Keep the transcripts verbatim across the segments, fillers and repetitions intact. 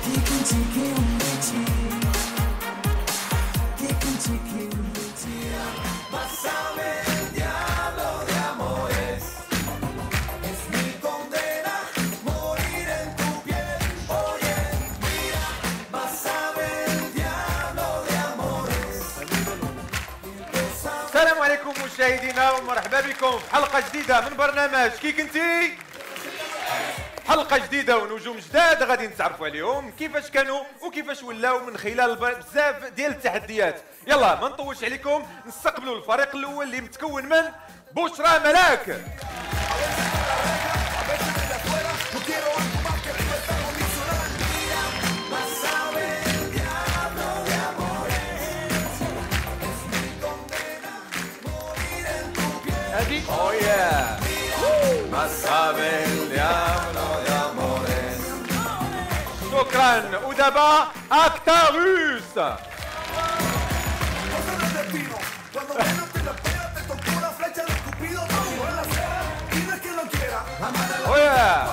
السلام عليكم مشاهدينا ومرحبا بكم في حلقة جديدة من برنامج كي كنتي. حلقة جديدة ونجوم جداد غادي نتعرفوا عليهم كيفاش كانوا وكيفاش ولاو من خلال بزاف ديال التحديات. يلا ما نطولش عليكم، نستقبلوا الفريق الاول اللي متكون من بشرى ملاك، هادي او يا ما sabe el diablo de amores. شكرا. ودابا اكتاروس. اويا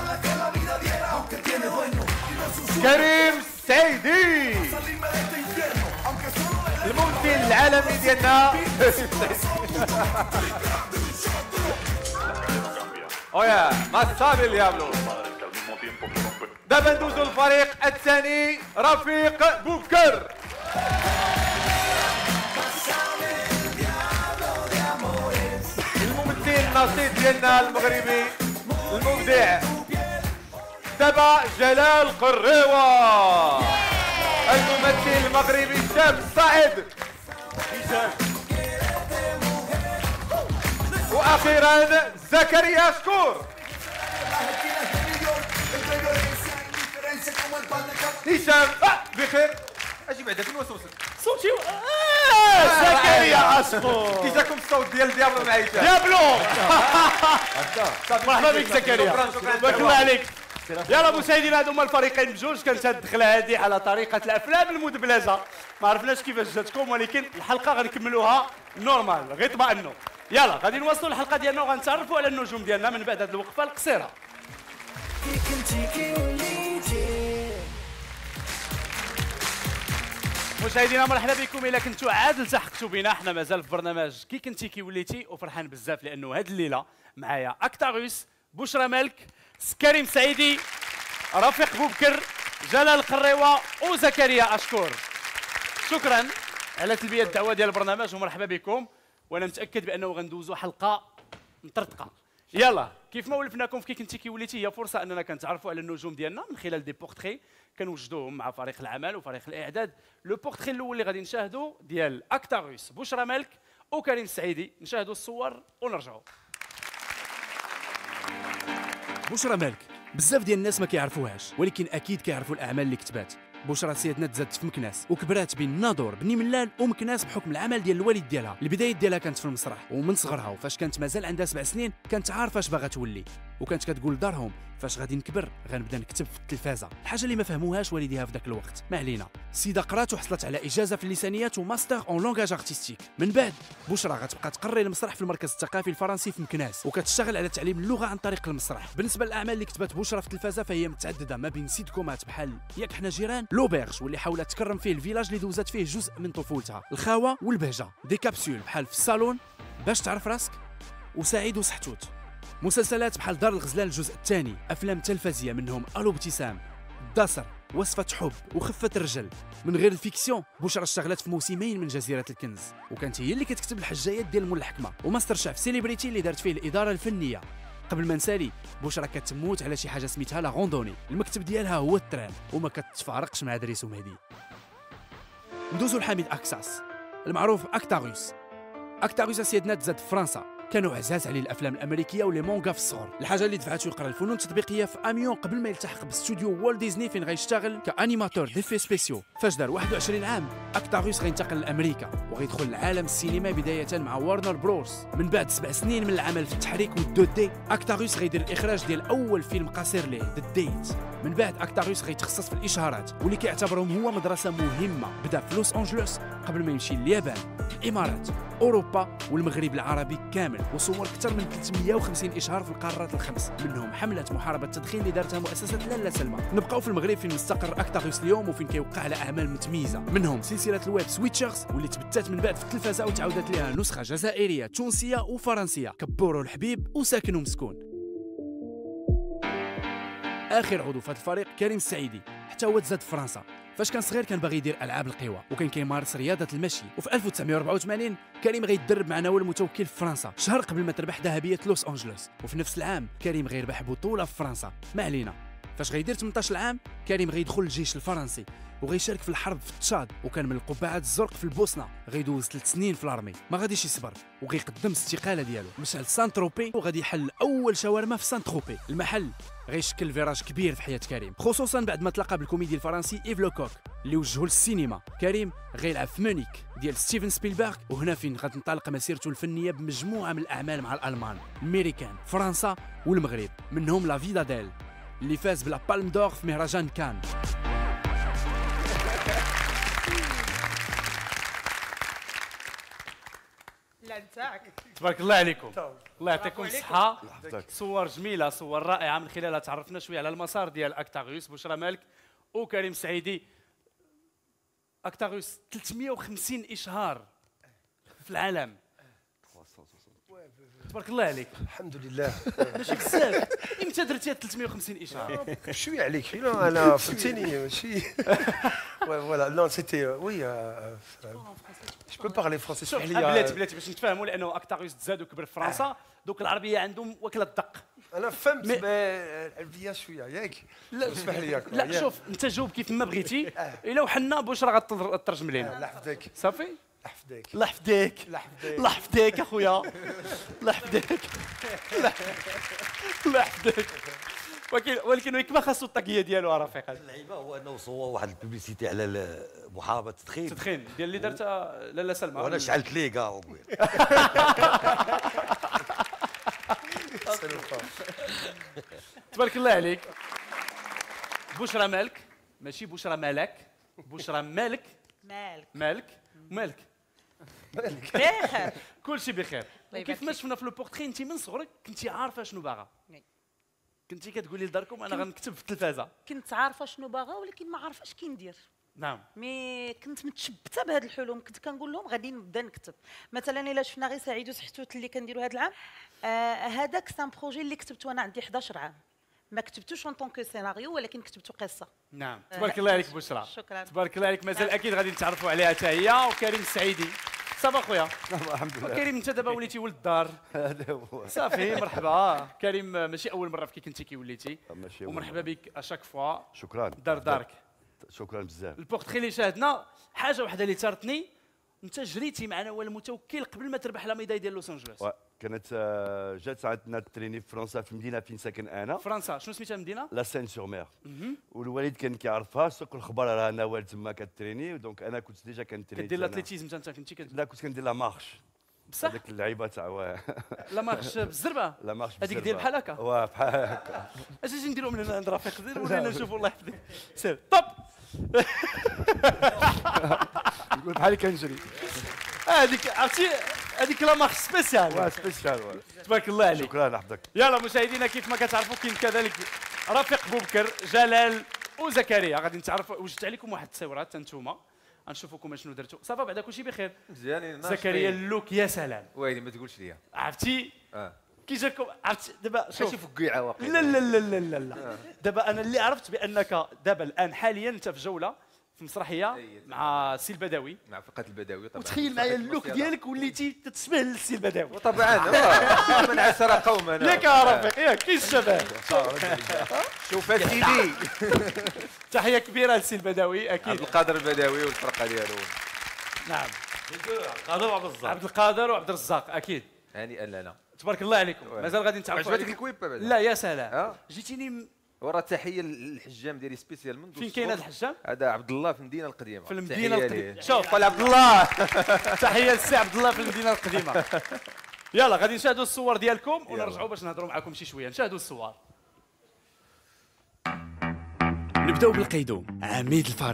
كريم السعيدي، الممثل العالمي ديالنا. اويا ما sabe el diablo. دابا ندوزو الفريق الثاني، رفيق بوبكر. الممثل النشيط ديالنا المغربي المبدع. دابا جلال قريوة، الممثل المغربي الشاب الصاعد. واخيرا زكريا شكور. هشام بخير. اجي بعدا فين وصلت صوتي؟ اه زكريا شكور. كي جاكم الصوت ديال ديابلو مع هشام؟ ديابلو. مرحبا بك زكريا، بارك الله عليك. يلا مشاهدينا، هادو هما الفريقين بجوج. كانت هاد الدخله هادي على طريقه الافلام المدبلجه، ما عرفناش كيفاش جاتكم، ولكن الحلقه غنكملوها نورمال، غير طمئنوا. يلا غادي نواصلوا الحلقه ديالنا وغنتعرفوا على النجوم ديالنا من بعد هاد الوقفه القصيره. مشاهدينا مرحبا بكم. الا كنتوا عاد التحقتوا بنا، حنا مازال في برنامج كي كنتي كي وليتي، وفرحان بزاف لانه هاد الليله معايا اكتاروس، بشرى مالك، كريم سعيدي، رفيق بوبكر، جلال قريوة وزكريا اشكور. شكرا على تلبيه الدعوه ديال البرنامج ومرحبا بكم، وانا متاكد بانه غندوزوا حلقه مطرطقه. يلا كيف ما ولفناكم في كي كنتي كي وليتي، هي فرصه اننا كنتعرفوا على النجوم ديالنا من خلال دي بورتري كنوجدوهم مع فريق العمل وفريق الاعداد. لو بورتري الاول اللي غادي نشاهدوا ديال اكتاروس، بشرى مالك وكريم السعيدي. نشاهدوا الصور ونرجعوا. بشرى مالك بزاف ديال الناس ما كيعرفوهاش، ولكن اكيد كيعرفوا الاعمال اللي كتبات. بشرى سيدنا تزادت في مكناس وكبرات بين الناظور بني ملال ومكناس بحكم العمل ديال الوالد ديالها. البدايه ديالها كانت في المسرح، ومن صغرها وفاش كانت مازال عندها سبع سنين كانت عارفه اش باغا تولي، وكانت كتقول لدارهم فاش غادي نكبر غنبدا نكتب في التلفازه. الحاجه اللي ما فهموهاش والديها في ذاك الوقت. ما علينا، السيده قرات وحصلت على اجازه في اللسانيات وماستر اون لونغاج ارتستيك. من بعد بشرى غتبقى تقري المسرح في المركز الثقافي الفرنسي في مكناس، وكتشتغل على تعليم اللغه عن طريق المسرح. بالنسبه للاعمال اللي كتبت بشرى في التلفازه فهي متعدده، ما بين سيتكومات بحال ياك حنا جيران، لوبيرج واللي حاولت تكرم فيه الفيلاج اللي دوزات فيه جزء من طفولتها، الخاوه والبهجه، دي كابسول بحال في الصالون باش تعرف راسك، وسعيد وسحتوت، مسلسلات بحال دار الغزلان الجزء الثاني، افلام تلفزيه منهم الو ابتسام، الداسر، وصفه حب وخفه الرجل. من غير الفيكسيون بشرى اشتغلت في موسمين من جزيره الكنز، وكانت هي اللي كتكتب الحجايات ديال مول الحكمه، وماستر شاف سيليبريتي اللي دارت فيه الاداره الفنيه. قبل ما نسالي، بشرى كتموت على شي حاجه سميتها لا غوندوني، المكتب ديالها هو التران وما كتفارقش مع دريس ومهدي. ندوزو لحميد اكساس المعروف اكتاروس. اكتاروس سيدنا تزاد في فرنسا، كانوا عزاز عليه الافلام الامريكيه ولي مونغا في الصغر، الحاجه اللي دفعته يقرا الفنون التطبيقيه في اميون قبل ما يلتحق باستوديو والت ديزني فين غيشتغل كانيماتور ديفي سبيسيو. فاش دار واحد وعشرين عام اكتاروس غينتقل لامريكا وغيدخل لعالم السينما بدايه مع وارنر بروس. من بعد سبع سنين من العمل في التحريك والدو دي، اكتاروس غيدير الاخراج ديال اول فيلم قصير ليه ذا ديت. من بعد اكتاروس غيتخصص في الاشهارات واللي كيعتبرهم هو مدرسه مهمه. بدا في لوس انجلوس قبل ما يمشي لليابان، الامارات اوروبا والمغرب العربي كامل، وصور اكثر من ثلاثمية وخمسين اشهار في القارات الخمس، منهم حمله محاربه التدخين اللي دارتها مؤسسه لالا سلمى. نبقاو في المغرب فين مستقر اكتاغوس اليوم وفين كيوقع على اعمال متميزه، منهم سلسله الويب سويتشرز واللي تبتات من بعد في التلفازه وتعاودت لها نسخه جزائريه تونسيه وفرنسيه، كبورو الحبيب وساكن ومسكون. اخر عضو في هذا الفريق كريم السعيدي، حتى هو تزاد في فرنسا. فاش كان صغير كان باغي يدير العاب القوى وكان كيمارس رياضه المشي، وفي ألف وتسعمية وأربعة وثمانين كريم غيتدرب مع نوال المتوكل في فرنسا شهر قبل ما تربح ذهبيه لوس انجلوس، وفي نفس العام كريم غيربح بطوله في فرنسا. ما علينا. فاش غيدير ثمنطاش عام كريم غيدخل الجيش الفرنسي وغيشارك في الحرب في تشاد، وكان من القبعات الزرق في البوسنه. غيدوز ثلاث سنين في الارمي، ما غاديش يصبر وغيقدم الاستقاله ديالو. مشى لسان تروبي وغادي يحل اول شاورما في سان تروبي. المحل غيشكل فيراج كبير في حياه كريم، خصوصا بعد ما تلاقى بالكوميدي الفرنسي ايف لوكوك اللي وجهه للسينما. كريم غيلعب في مونيك ديال ستيفن سبيلبرغ، وهنا فين غتنطلق مسيرته الفنيه بمجموعه من الاعمال مع الالمان، الميريكان، فرنسا والمغرب، منهم لا فيدا ديل اللي فاز بلا بالم دور في مهرجان كان. لا نتاعك. تبارك الله عليكم، الله يعطيكم عليكم. الصحة. صور جميلة، صور رائعة، من خلالها تعرفنا شوية على المسار ديال اكتاغوس. بشرى مالك وكريم السعيدي. اكتاغوس ثلاثمية وخمسين إشهار في العالم، تبارك الله عليك. الحمد لله. ماشي بزاف. امتى درتي هاد ثلاثمية وخمسين إشهار؟ شويه عليك لا انا فهمتيني ماشي فوالا نو سيتي وي جو بو بارلي فرونسي شوف اسمح لي. بلاتي بلاتي باش نتفاهموا، لانه اكتاغوس تزاد وكبر في فرنسا، دوك العربيه عندهم واكله الدق. انا فهمت مي- العربيه شويه ياك. لا اسمح لي ياك. لا شوف انت جاوب كيف ما بغيتي، الا وحنا بشرى غترجم لينا. الله يحفظك. صافي. الله يحفظك. الله يحفظك، الله يحفظك. الله يحفظك اخويا، الله يحفظك، الله يحفظك. ولكن ولكن ويك ما خاصو الطاقيه ديالو رفيق. اللعيبه هو انه صور واحد البوبليسيتي على ال- محاربه التدخين، التدخين ديال اللي درتها لالا سلمى. وانا شعلت ليه كاع. تبارك الله عليك. بشرى مالك، ماشي بشرى مالك، بشرى مالك. مالك مالك مالك بخير. كل شيء بخير. الله وكيف يبارك ما شفنا في لوبورتري انت من صغرك كنتي عارفه شنو باغا، وي. كنتي كتقولي لداركم انا غنكتب في التلفازه. كنت عارفه شنو باغا ولكن ما عارفاش كي ندير. نعم. مي كنت متشبته بهاد الحلم، كنت كنقول لهم غادي نبدا نكتب. مثلا الا شفنا غير سعيد وسحتوت اللي كنديروا هذا العام، آه هذاك سان بروجي اللي كتبته وانا عندي حداش عام، ما كتبتوش اون طونكو سيناريو ولكن كتبتو قصه. نعم. تبارك الله عليك بشرى. شكرا. تبارك الله عليك. مازال اكيد غادي نتعرفوا عليها حتى هي. وكريم السعيدي صافا خويا. الحمد لله. كريم انت دابا وليتي ولد الدار. هذا هو. صافي مرحبا. كريم ماشي اول مره في كي كنتي كي وليتي، ماشي أول ومرحبا مرة. بك اشاك فوا. شكرا. دار دارك. شكرا بزاف. البورتري اللي شاهدنا حاجه واحده اللي ثارتني، انت جريتي مع نوال المتوكل قبل ما تربح لا ميداي ديال لوس انجلوس. و- كانت آه، جات عندنا تريني في فرنسا في المدينه فين ساكن انا، فرنسا شنو سميتها المدينه؟ لا سين سور مير. والوالد كان كيعرفها، سوق الخبر راه نوال تما كتريني، دونك انا كنت ديجا كنتريني. كدير الاتليتيزم انت انت كنتي كدير لا كنت كندير لا مارش. بصح هذيك اللعيبه تاع واه. لا مارش بالزربه. لا مارش هذيك ديال بحال هكا. واه بحال هكا. اش اجي نديرو من هنا عند رفيق دير ورينا نشوفوا الله يحفظك. سير طب. نقول بحال كنجري. هذيك عرفتي هذيك لا مارش واه سبيسيال. سبيسيال واه. تبارك الله عليك. شكرا يحفظك. يلا مشاهدينا كيف ما كتعرفوا كاين كذلك رفيق بوبكر، جلال وزكريا. غادي نتعرفوا. وجدت عليكم واحد التصويرات انتوما غنشوفوكم شنو درتوا. صافا بعدا كلشي بخير. مزيانين. زكريا اللوك يا سلام. ويلي ما تقولش ليا. عرفتي اه كي جاكم عرفتي دابا شوف. شوف فقيعه واقيلا. لا لا لا لا لا لا دابا انا اللي عرفت بانك دابا الان حاليا انت في جوله في مسرحيه مع سي البدوي، مع فرقه البدوي طبعا. وتخيل معايا اللوك ديالك وليتي تتشبه للسي البدوي. طبعا آه، من عسر قومنا. ياك يا رفيق ياك كاين الشباب. شوف سيدي تحيه كبيره للسي البدوي عبد اكيد. القادر البدوي والفرقه ديالو. نعم قادر عبد الرزاق. عبد القادر وعبد الرزاق اكيد. هانئا لنا. تبارك الله عليكم. مازال غادي نتعرفوا عجبتك عليكم. الكويب بعدا؟ لا يا سلام. اه جيتيني م- وراه تحيه للحجام ديالي سبيسيال منذ فين كاين هذا الصغر. الحجام؟ هذا عبد الله في المدينه القديمه. في المدينه تحية القديمه. ليه. شوف قال عبد الله. تحيه للسي عبد الله في المدينه القديمه. يلا غادي نشاهدوا الصور ديالكم ونرجعوا باش نهضروا معكم شي شويه. نشاهدوا الصور. نبداو بالقيدوم، عميد الفريق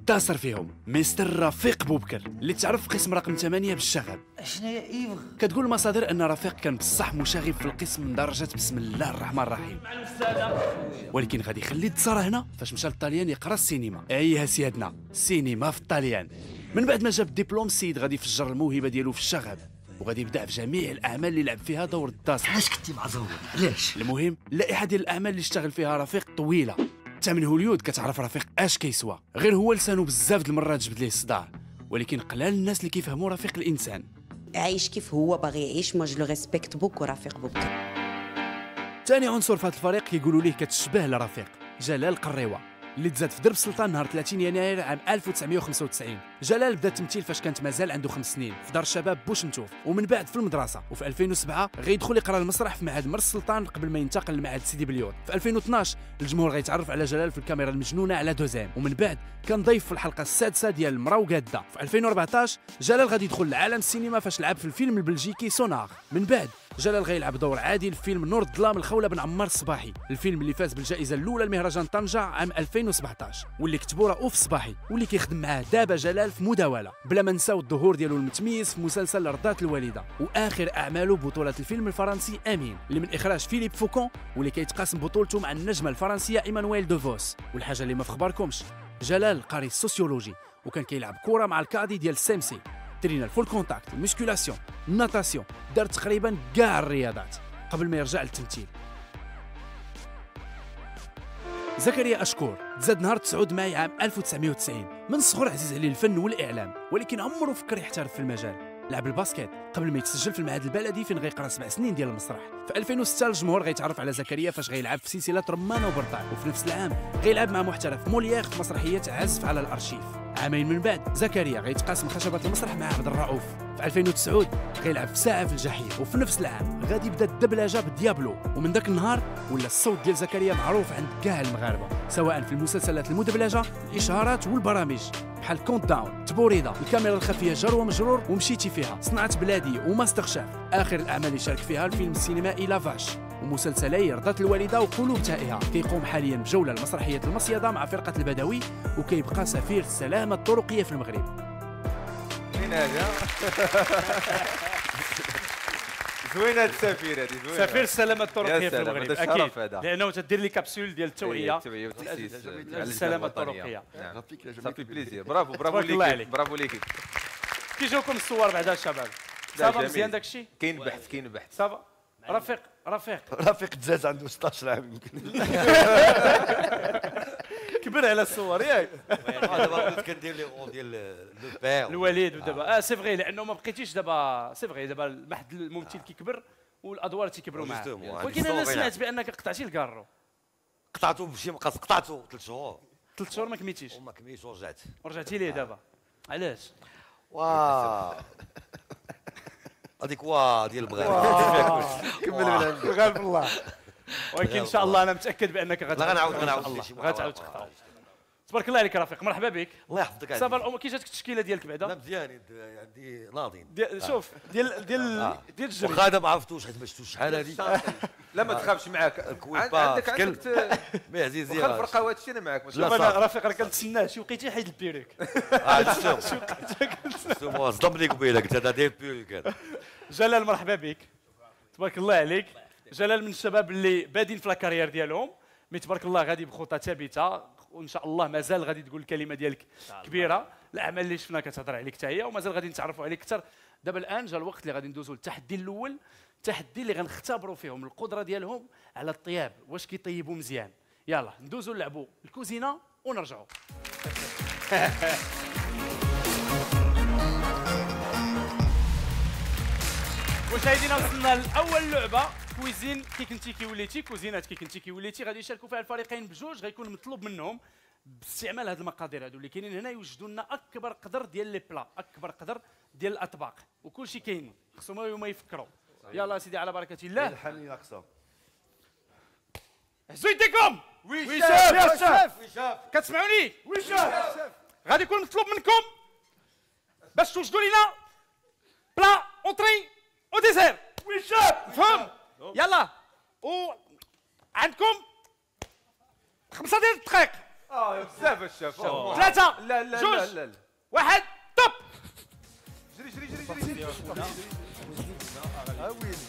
والداسر فيهم مستر رفيق بوبكر اللي تعرف في قسم رقم ثمانية بالشغب. شنو هي ايفغ؟ كتقول المصادر ان رفيق كان بصح مشاغب في القسم من درجه بسم الله الرحمن الرحيم، ولكن غادي يخلي التصاره هنا فاش مشى للطاليان يقرا السينما. ايها سيادنا، السينما في الطاليان. من بعد ما جاب الدبلوم السيد غادي يفجر الموهبه ديالو في الشغب، وغادي يبدع في جميع الاعمال اللي لعب فيها دور الداسر. علاش كنتي مع زور؟ علاش؟ المهم اللائحه ديال الاعمال اللي اشتغل فيها رفيق طويله، حتى من هوليود كتعرف رفيق اش كيسوى. غير هو لسانو بزاف د المرات جبد ليه الصداع، ولكن قلال الناس اللي كيفهموا رفيق الانسان. عايش كيف هو باغي يعيش. ما جو ريسبكت بوكو رفيق بوبكر. ثاني عنصر في هذا الفريق كيقولوا ليه كتشبه لرفيق، جلال قريوه اللي تزاد في درب السلطان نهار ثلاثين يناير عام ألف وتسعمائة وخمسة وتسعين. جلال بدا التمثيل فاش كانت مازال عنده خمس سنين في دار الشباب بوشنتوف، ومن بعد في المدرسه. وفي ألفين وسبعة غيدخل يقرا المسرح في معهد مر السلطان قبل ما ينتقل لمعهد سيدي بليوت. في ألفين واثناش الجمهور غيتعرف على جلال في الكاميرا المجنونه على دوزام، ومن بعد كان ضيف في الحلقه السادسه ديال المرا وقاده. في ألفين وأربعطاش جلال غادي يدخل لعالم السينما فاش لعب في الفيلم البلجيكي سونار. من بعد جلال غيلعب دور عادي في فيلم نور الظلام الخولة بن عمار الصباحي، الفيلم اللي فاز بالجائزه الاولى لمهرجان طنجه عام ألفين وسبعطاش، واللي كتبو رؤوف الصباحي، واللي كيخدم معاه دابا جلال في مداوله. بلا ما نساو الظهور ديالو المتميز في مسلسل رضات الوالده، واخر اعماله بطوله الفيلم الفرنسي امين اللي من اخراج فيليب فوكون، واللي كيتقاسم بطولته مع النجمه الفرنسيه ايمانويل دوفوس. والحاجه اللي ما في خباركمش، جلال قاري السوسيولوجي وكان كيلعب كره مع الكادي ديال السيمسي، ترينا الفول كونتاكت، الميسكولاسيون، الناتاسيون، دار تقريبا كاع الرياضات قبل ما يرجع للتمثيل. زكريا أشكور تزاد نهار تسعود ماي عام ألف وتسعمائة وتسعين. من الصغر عزيز عليه الفن والإعلام، ولكن عمره فكر يحترف في المجال. لعب الباسكيت قبل ما يتسجل في المعهد البلدي فين غيقرا سبع سنين ديال المسرح. في ألفين وستة الجمهور غيتعرف على زكريا فاش غيلعب في سلسله رمانه وبرطان، وفي نفس العام غيلعب مع محترف موليير في مسرحيه عزف على الارشيف. عامين من بعد زكريا غيتقاسم خشبه المسرح مع عبد الرؤوف. في ألفين وتسعة غيلعب في ساعه في الجحيم، وفي نفس العام غادي يبدا الدبلجه بالديابلو، ومن ذاك النهار ولا الصوت ديال زكريا معروف عند كاع المغاربه، سواء في المسلسلات المدبلجه، الاشهارات والبرامج بحال كونت داون، تبوريده، الكاميرا الخفيه جر ومجرور ومشيتي فيها، صنعت بلادي وماستر شيف. اخر الاعمال اللي شارك فيها الفيلم السينمائي لافاش، ومسلسلي رضات الوالده وقلوب تائهه. كيقوم حاليا بجوله لمسرحيه المصيده مع فرقه البدوي، وكيبقى سفير السلامه الطرقيه في المغرب. وين هذا؟ زوينه السفير هذه، زوينه. سفير السلامه الطرقيه في المغرب اكيد، هذا. لانه تدير لي كابسول ديال التوعيه التوعيه والتحسيس على السلامه الطرقيه. صافي بليزير. برافو برافو تبارك الله ليك، عليك. برافو ليك. كي جاوكم الصور بعدا الشباب؟ صافا مزيان داك الشيء؟ كاين بحث، كاين بحث. صافا رفيق رفيق رفيق تزاز عنده ستطاش عام يمكن. كبر على الصور ياك. دابا كنت كندير لي اون ديال لو بير الوليد ودابا اه سي فغي، لانه ما بقيتيش دابا سي فغي دابا واحد الممثل كيكبر والادوار تيكبروا معاه. ولكن انا سمعت بانك قطعتي الكارو. قطعته بشي مقص، قطعته ثلاث شهور ثلاث شهور ما كميتيش وما كميتش ورجعت ورجعتي ليه دابا. علاش؟ واه هذيك واه ديال المغاربه. كمل من عندك. غالب الله. ولكن ان شاء الله انا متاكد بانك لا غنعاود غنعاود الله شي غتعاود تقطع. تبارك الله عليك رفيق، مرحبا بك. الله يحفظك. صافا الامور كي جاتك التشكيله ديالك لا بعدا؟ مزيان عندي ناضين. ديال شوف ديال ديال ديال الجري. واخا هذا ما عرفتوش حيت ما شفتوش شحال هذه. لا ما تخافش معاك. الكويبا عندك عندك مي عزيزي. واخا الفرقه وهذا الشيء انا معاك. شوف انا رفيق راه كنتسناه شي وقيتي حيد البيريك. اه شوف شوف صدم لي قبيله قلت هذا داير بيريك. جلال مرحبا بك. تبارك الله عليك. جلال من الشباب اللي بادين في لاكارير ديالهم، مي تبارك الله غادي بخطى ثابته، وان شاء الله مازال غادي تقول الكلمه ديالك كبيره. الاعمال اللي شفنا كتهضر عليك حتى هي، ومازال غادي نتعرفوا عليك اكثر. دابا الان جا الوقت اللي غادي ندوزوا للتحدي الاول، التحدي اللي غنختبروا فيهم القدره ديالهم على الطياب، واش كيطيبوا مزيان. يلا ندوزوا نلعبوا الكوزينه ونرجعوا. مشاهدينا وصلنا لاول لعبه، كويزين كي كنتي كي وليتي، كوزينات كي كنتي كي وليتي. غادي يشاركوا فيها الفريقين بجوج. غيكون مطلوب منهم باستعمال هذه المقادير هذو اللي كاينين هنا يوجدوا لنا اكبر قدر ديال لي بلا، اكبر قدر ديال الاطباق، وكل شيء كاين خصهم هما يفكروا. يلا سيدي على بركه الله. الحنين اقصى. هزوا يديكم. وي وي شاف شاف يا يا شاف وي شاف كتسمعوني؟ وي شاف. غادي يكون مطلوب منكم باش توجدوا لنا بلا اونتري او ديزير. وي شاف فهم؟ يلا و عندكم خمسة ديال الدقائق اه بزاف الشاف ثلاثة لا لا جوج. لا لا واحد توب. جري جري جري جري ها ويلي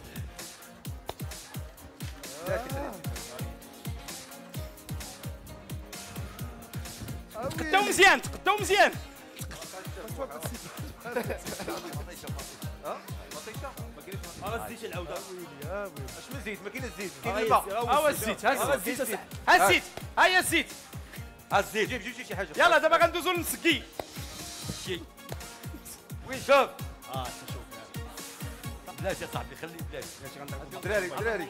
تقداو مزيان تقداو مزيان. ما تزيدش العوده اش من زيت ما كاين الزيت كاين ها الماء هو الزيت ها الزيت ها الزيت ها هي الزيت. ها الزيت جيب جيب شي حاجه يلا دابا غندوزو للمسكي. وين شوف اه تشوف بلاش يا صاحبي خلي بلاش دراري دراري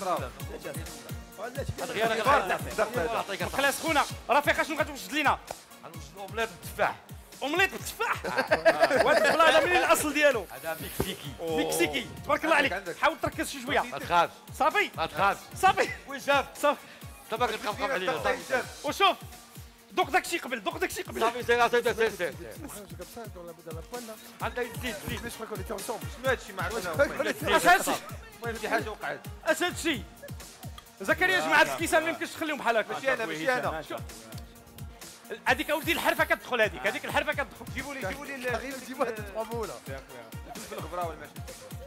خلاص خونا رفيق اشنو غتوجد لينا؟ غنوجد اومليت بالتفاح اومليت بالتفاح. وهذا البلا هذا منين الاصل ديالو؟ هذا مكسيكي مكسيكي تبارك الله عليك. حاول تركز شي شويه. ما تخافش صافي ما تخافش صافي وين شاف صافي. دابا كتخاف علينا وشوف دوق داكشي قبل دوق داكشي قبل. صافي سير سير سير سير عندك زيت زيت ليش كون ايتي انصومبل شنو هادشي ما عرفنا اش هادشي؟ المهم شي حاجه وقعت اش هادشي؟ زكريا جماعة الكيسان ما يمكنش تخليهم بحال هكا. ماشي انا ماشي انا هذيك اولدي الحرفه كتدخل هذيك هذيك الحرفه كتدخل. جيبوا لي جيبوا لي غير ديما تطعمونا الفلفل الخضراء ولا ماشي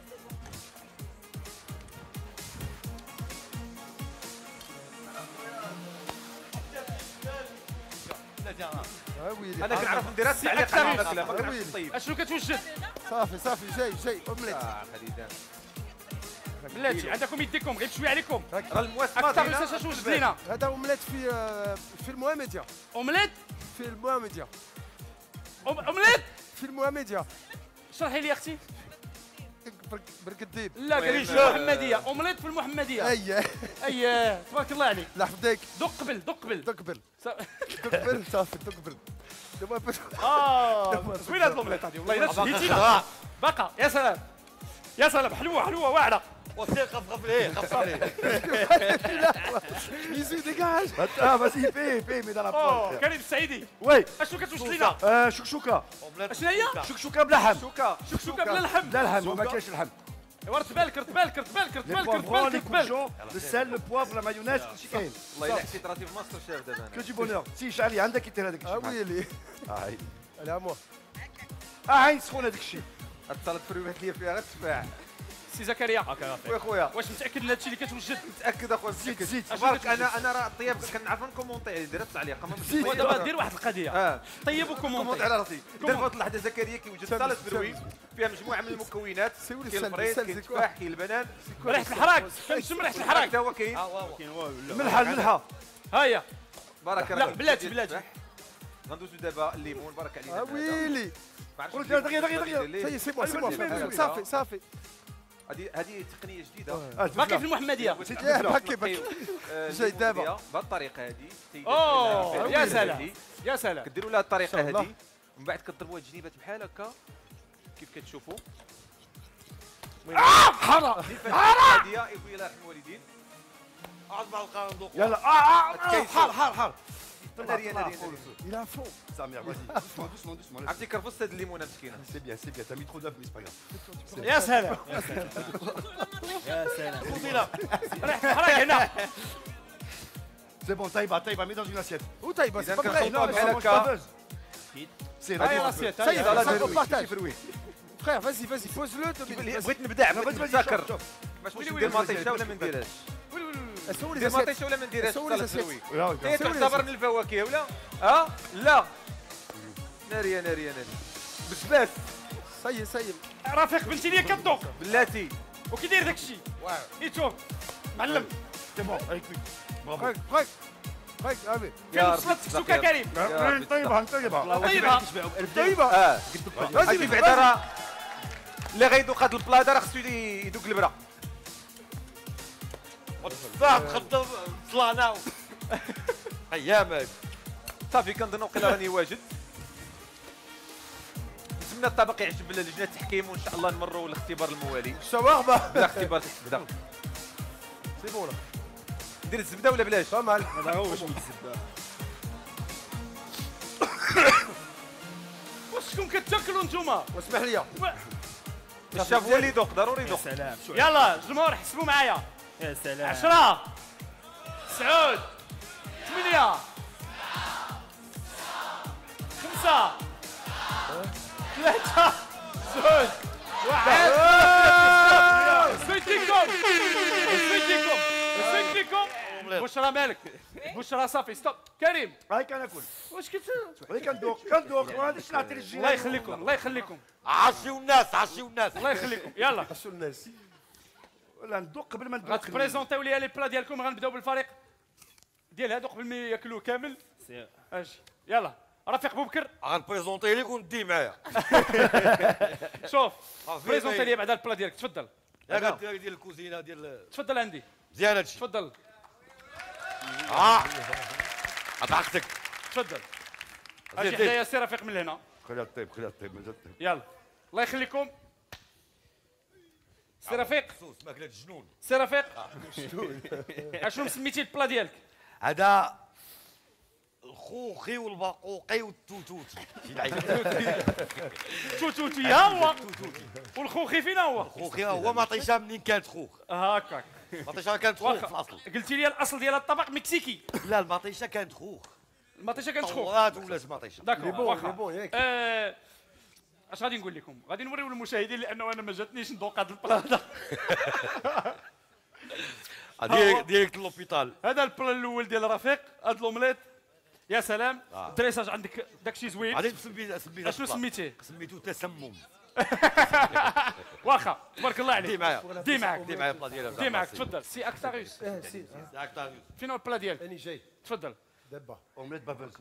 ها ويلي انا كنعرف ندير هاد التعليق على الماكله ما كنعرفش الطيب اشنو كتوجد؟ صافي صافي جاي جاي اومليت اه خليدان بلاتي عندكم يديكم غير بشويه عليكم. راه المواسمه اكثر ديالنا من اش توجد لينا؟ هذا اومليت في آه، في المواميديا اومليت في المواميديا أوم- اومليت. في المواميديا شرحي لي اختي. بركديب لا قال لي في المحمديه. اومليت في المحمديه. اييه اييه تبارك الله عليك. لا حفظك دوق قبل دوق قبل. تقبل صا- تقبل صافي تقبل دابا باش اه زوينه هاد الاومليت هادي والله الا شهيتينا. باقا يا سلام يا سلام حلوه حلوه واعره. وسير خف خف ليه خف عليه يزيد ديكاج اه vas-y paye paye mais dans la اوه poêle كريم السعيدي وي اشنو كتوجد لينا؟ آه شكشوكه اشنو هي؟ شكشوكه بلحم شوكا شكشوكه بلا لحم. لا لحم ما كاينش لحم رت بالك رت بالك رت بالك رت لي بالك رت بوافرون لي بالك رت بالك. كوجون لو سيل لو بوافر لا مايونيز كلشي كاين والله الا حسيت راسي في ماستر شيف دابا كو دي بونور سي شعلي عندك يدير هذاك ها الشيء ويلي اه هاي على مو اه عين سخونه داك الشيء هاد السلطه فريمات ليا فيها غير التفاح سي زكريا خويا خويا واش متاكد من هادشي اللي كتوجد؟ متاكد اخويا زيت زيت تبارك انا انا راه الطياب كنعرف نكومونطي دير التعليق ما ماشي ودابا دير واحد القضيه اه طيبوا كومونت كومونتي. على راسي دير في هاد اللحظه زكريا كيوجد سامي، سلطه سامي. فروي فيها مجموعه من المكونات سيولي كاين السلد، الفريز السلد كاين سيكون. التفاح كاين البنان ريحه الحراك كنشم ريحه الحراك. حتى هو كاين ملحه الملحه ها هي. بارك لا الله بلاتي بلاتي. غندوزو دابا الليمون بارك علينا ها ويلي ما عرفتش قول دغيا دغيا دغيا سي سي بون سي بون أيوة. صافي صافي هذه هذه تقنيه جديده باقي في المحمديه. ياه باكي باكي جاي دابا. بهذه الطريقه هذه اوه يا سلام يا سلام. كديروا لها الطريقه إن شاء الله. هذه ومن بعد كضربوها الجنيبات بحال هكا كيف كتشوفوا حرا حرا هذه يقول الله يرحم الوالدين عاد بعد القندوق يلا اه اه حار حار حار ناريه ناريه الى فوق سامع vas-y doucement doucement doucement عرفتي كرفست هذه الليمونه مسكينه c'est bien c'est bien t'as mis trop d'œuf mais c'est pas grave يا سلام يا سلام فضيله ريحه الحراك هنا. c'est bon taïba taïba mets dans une assiette او طيب بس إذا با كان بغي خلطوها non بحال mais ça mange pas هكا buzz c'est هاي radio راسيت سيد هاي على راسيت. دروي بارتاج فروي فخير فازي فازي بوز لو بغيت نبدع non بغيت vas-y vas-y نتذكر شوف شوف باش ويلي ندير ويلي مطيشه ولا ما نديرهاش سولي ندير مطيشه ولا ما نديرهاش سولي سلطة زاسيت. فروي لا هي تعتبر من الفواكه ولا اه لا ناريه ناريه ناريه بسباس سي سي رفيق بنتي ليا كتذوق بلاتي وكي داير داك الشيء. ايتو معلم c'est bon allez cuit bravo فريك فريك فريك ابي فين وصلت السكسوكه كريم؟ طيبها طيبها طيبها طيبه اه فازي هادي بعدا راه اللي غيدوق هاد البلاده راه خصو يدوق البرا صح تخدم طلعنا ايامك صافي كنظن وقيلا راني واجد نتمنى الطبق يعجب لجنه التحكيم وان شاء الله نمروا الاختبار الموالي شواغبه بدا اختبار بدا سي بون ندير الزبده ولا بلاش با مال واش شكون كتاكلوا نتوما؟ واسمح لي الشاف هو اللي يذوق ضروري يذوق سلام شو يلا الجمهور حسبوا معايا. يا سلام عشرة تسعود ثمانية ثلاثة ثلاثة زوج واحد سويتيكم سويتيكم سويتيكم بشرى مالك بشرى صافي ستوب كريم هاي كناكل واش كنت هاي كندوق كندوق وهذا شنو عطي الجيران الله يخليكم الله يخليكم عشيو الناس عشيو الناس الله يخليكم يلا شو الناس ولا ندوق قبل ما ندوق غتبريزونتيو لي لي بلا ديالكم غنبداو بالفريق ديال هادو قبل ما ياكلوه كامل اجي يلا رفيق بوبكر غنبريزونتي ليك وندي معايا شوف بريزونتي لي بعدا البلا ديالك تفضل يا قلت لك ديال الكوزينه ديال تفضل عندي مزيان هادشي تفضل اه ضحكتك تفضل اجي حدايا سي رفيق من هنا خليها طيب خليها طيب مازال طيب يلا الله يخليكم سي رفيق سوس ماكله الجنون سي رفيق اشنو سميتي البلا ديالك هذا الخوخي والبقوقي والتوتوتي شي لعيبه توتوتي ها هو والخوخي فين هو الخوخي هو مطيشه منين كانت خوخ هكاك المطيشه كانت خوخ في الاصل قلتي لي الاصل ديال الطبق مكسيكي لا المطيشه كانت خوخ المطيشه كانت خوخ طورات ولات مطيشه داكور بون واخا بون ياك آه، اش غادي نقول لكم غادي نوريو للمشاهدين لانه انا ما جاتنيش ندوق هذا البلا هذا ديريكت ديريكت لوبيتال هذا البلا الاول ديال رفيق هذا الاومليت يا سلام الدريساج عندك داكشي زوين غادي نسمي سميتها اشنو سميتيه سميتو تسمم واخا تبارك الله عليك دي معايا دي معاك دي معايا البلا ديالها دي معاك تفضل سي اكتاريوس سي فين هو البلا ديالك اني جاي تفضل دابا اومليت بافلز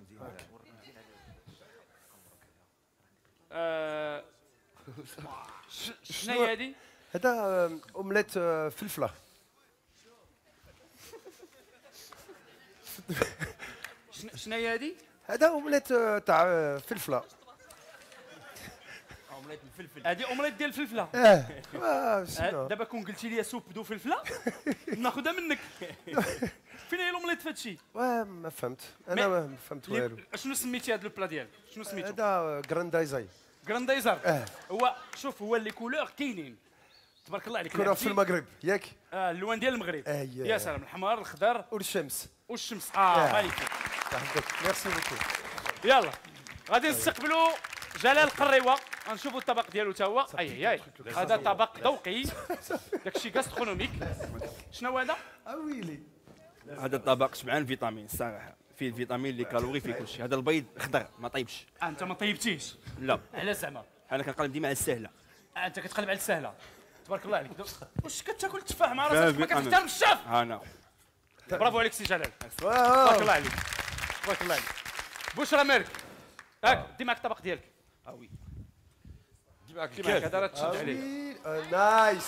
آه، ش- شنو هي هذه هذا اومليت فلفله شن- شنو هي هذه هذا اومليت تاع فلفله هذه اومليت ديال الفلفله اه آه، آه، شنو؟ دابا كون قلتي لي سوب دو فلفله ناخذها منك فين هي الاومليت في هادشي واه ما فهمت انا مي- ما فهمت والو شنو سميتي هذا البلا ديالك شنو سميتو هذا جراندايزاي جراندايزر اه هو شوف هو لي كولور كاينين تبارك الله عليك كنا لعبتي. في المغرب ياك آه اللون ديال المغرب أييه. يا سلام الحمار الخضر والشمس والشمس اه آه. مالك يحفظك ميرسي بوكو يلا غادي نستقبلوا جلال القريوه غنشوفوا الطبق ديالو تا هو اي اي هذا طبق ذوقي داكشي غاسترونوميك شنو هذا اويلي هذا الطبق شبعان فيتامين الصراحه فيه الفيتامين اللي كالوري فيه كلشي هذا البيض خضر ما طيبش آه انت ما طيبتيش لا على زعما انا كنقلب ديما على السهله آه انت كتقلب على السهله تبارك الله عليك واش كتاكل التفاح مع فيها راسك ما فيتامين. كتحترم الشاف انا برافو عليك سي جلال تبارك الله عليك تبارك الله عليك بشرى مالك هاك دي معك الطبق ديالك اه وي دي معاك دي معك الكاس هذا راه تشد عليه نايس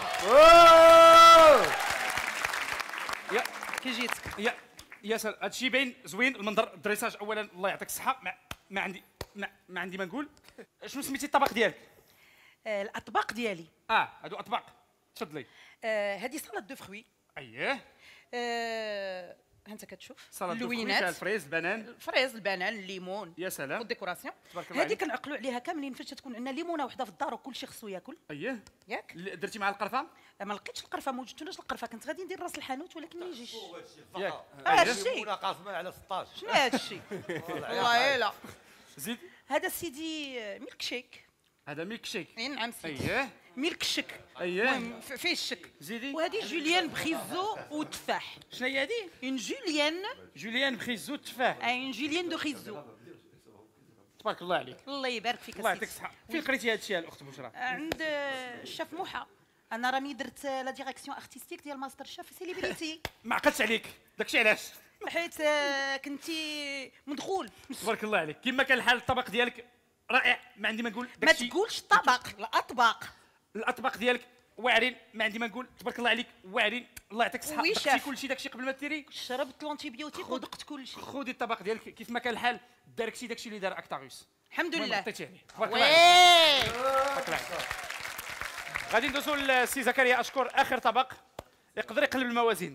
أوه. يا كي جيتك يا يا سلام هادشي باين زوين المنظر الدريساج اولا الله يعطيك الصحه ما, ما عندي ما, ما عندي ما نقول شنو سميتي الطبق ديالك آه، الاطباق ديالي اه هادو اطباق تفضلي آه، هذه سلطه دو فروي اييه آه، ها انت كتشوف سلطه فيها اللوينات الفريز البنان الفريز البنان الليمون يا سلام والديكوراسيون تبارك الله هذه عليك. كنعقلوا عليها كاملين فاش تكون عندنا ليمونه وحده في الدار وكل شيء خصو ياكل اييه ياك اللي درتي مع القرفه ما لقيتش القرفه ما وجدتوناش القرفه كنت غادي ندير راس الحانوت ولكن ما يجيش ياك هذا الشيء ليمونه قاسمه على ستطاش شنو هذا الشيء والله لا زيد هذا سيدي آه، ميلك شيك هذا ميلك شيك اي نعم سيدي اييه ميلك شك اييه المهم ف- فيه الشك زيدي وهذه جوليان بخيزو وتفاح شنو هي هذه اون جوليان جوليان بخيزو التفاح اون جوليان دو خيزو تبارك الله عليك الله يبارك فيك الله يعطيك السيدي. الصحه فين قريتي هذا الشيء الاخت بشرى عند الشيف موحى انا راني درت لا ديريكسيون ارتستيك ديال ماستر شيف سيليبريتي ما عقلتش عليك داكشي علاش حيت آه، كنتي مدخول تبارك الله عليك كما كان الحال الطبق ديالك رائع ما عندي ما نقول ما داكشي تقولش طبق الاطباق الاطباق ديالك واعرين ما عندي ما نقول تبارك الله عليك واعرين الله يعطيك الصحه وي دقتي شاف. كلشي داكشي قبل ما ديري شربت لونتيبيوتيك ودقت كل شيء خذي الطبق ديالك كيف ما كان الحال داركتي داكشي اللي دار اكتاغوس الحمد المهم لله عطيتيه ليه تبارك الله عليك وي تبارك الله عليك غادي ندوزو لسي زكريا اشكر اخر طبق يقدر يقلب الموازين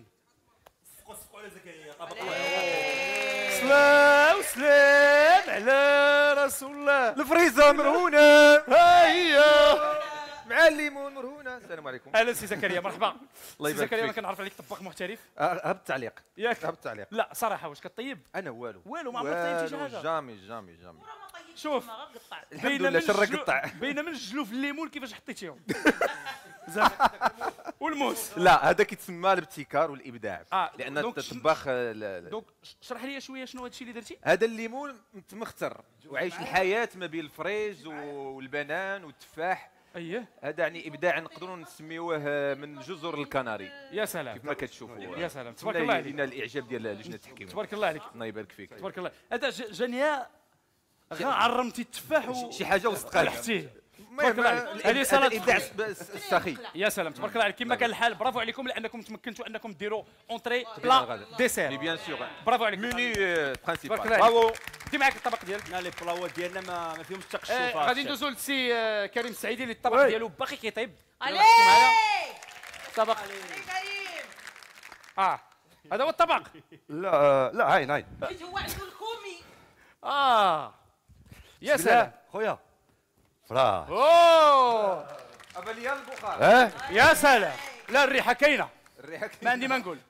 سلام سلام على رسول الله الفريزه مرهونه ها هي مع الليمون مرهونه. السلام عليكم. اهلا سي زكريا مرحبا الله سي يبارك زكريا انا فيك. كنعرف عليك طباخ محترف هب التعليق ياك هب التعليق. لا صراحه واش كطيب انا والو والو ما عمرك طيبتي شي والو، حاجه جامي جامي جامي شوف الحمد لله شر الجلو- قطع. بين من الجلو في الليمون كيفاش حطيتيهم زعما والموس. لا هذا كيتسمى الابتكار والابداع. آه، لان دونك الطباخ آه، لا- لا. دونك شرح لي شويه شنو هذا الشيء اللي درتي. هذا الليمون متمختر وعايش الحياه ما بين الفريز والبنان والتفاح. اييه هذا يعني ابداع نقدروا نسميوه من جزر الكناري يا سلام كيف ما كتشوفوا. يا سلام تبارك الله عليك. لنا الاعجاب ديال لجنه التحكيم. تبارك الله عليك الله يبارك فيك. تبارك الله. هذا ج- جانيا غا عرمتي التفاح و شي حاجه وسط قلب. رحتيه تبارك الله عليك. هذه سلطه الابداع السخي. يا سلام تبارك الله عليك. كما كان الحال برافو عليكم لانكم تمكنتوا انكم ديروا اونتري غادي. بلا ديسير. مي بيان سور برافو عليك. موني برينسيبال. تبارك الله برافو. دي معاك الطبق ديالك. لا لي بلاوات ديالنا ما, ما فيهمش آه، تقشوف. غادي ندوزو للسي آه، كريم السعيدي اللي الطبق وي. ديالو باقي كيطيب. علي طبق اه هذا هو الطبق. لا لا عين عين حيت هو عنده الكومي. اه يا بسم الله. سلام. خويا فراه اوه ابا ليا البخار. اه يا سلام. لا الريحه كاينه الريحه ما عندي ما نقول.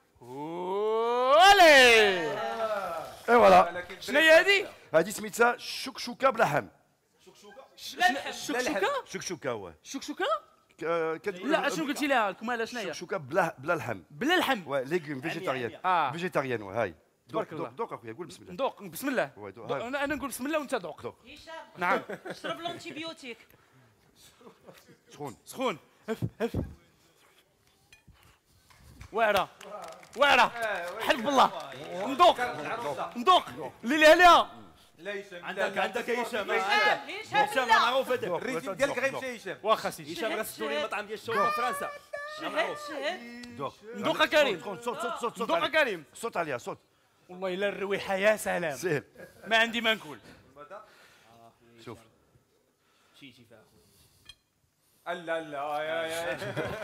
ولي اي فوالا شنو هي هذه؟ هذه سميتها شكشوكه بلحم. الشكشوكه شكشوكه هو الشكشوكه ك- كتقول لا اشنو قلتي لها الكماله شنو هي؟ شكشوكه بلا بلا لحم. بلا لحم. Ouais, légumes végétariens. آه. Végétarienne, ouais, هاي. تبارك دوق الله. دوق دوق اخويا قول بسم الله. ندوق بسم الله. Ouais, دوق. دوق. هاي. انا أنا نقول بسم الله وانت دوق. دوق. هشام نعم شرب الانتيبيوتيك. شكون؟ سخون. هف هف واعره واعره حلف بالله. ندوق ندوق اللي عليها. عندك عندك يا هشام عندك هشام هشام لا معروف هذاك الريتم ديالك غيمشي هشام. واخا سيدي هشام غنسدوا لي المطعم ديال الشاورما في فرنسا. شهد شهد. دوق. ندوق يا كريم. صوت صوت صوت صوت صوت ندوق يا عليها. كريم. صوت عليها صوت. والله الا الرويحه يا سلام سهل. ما عندي ما نقول. شوف. شي شي فيها لا لا يا يا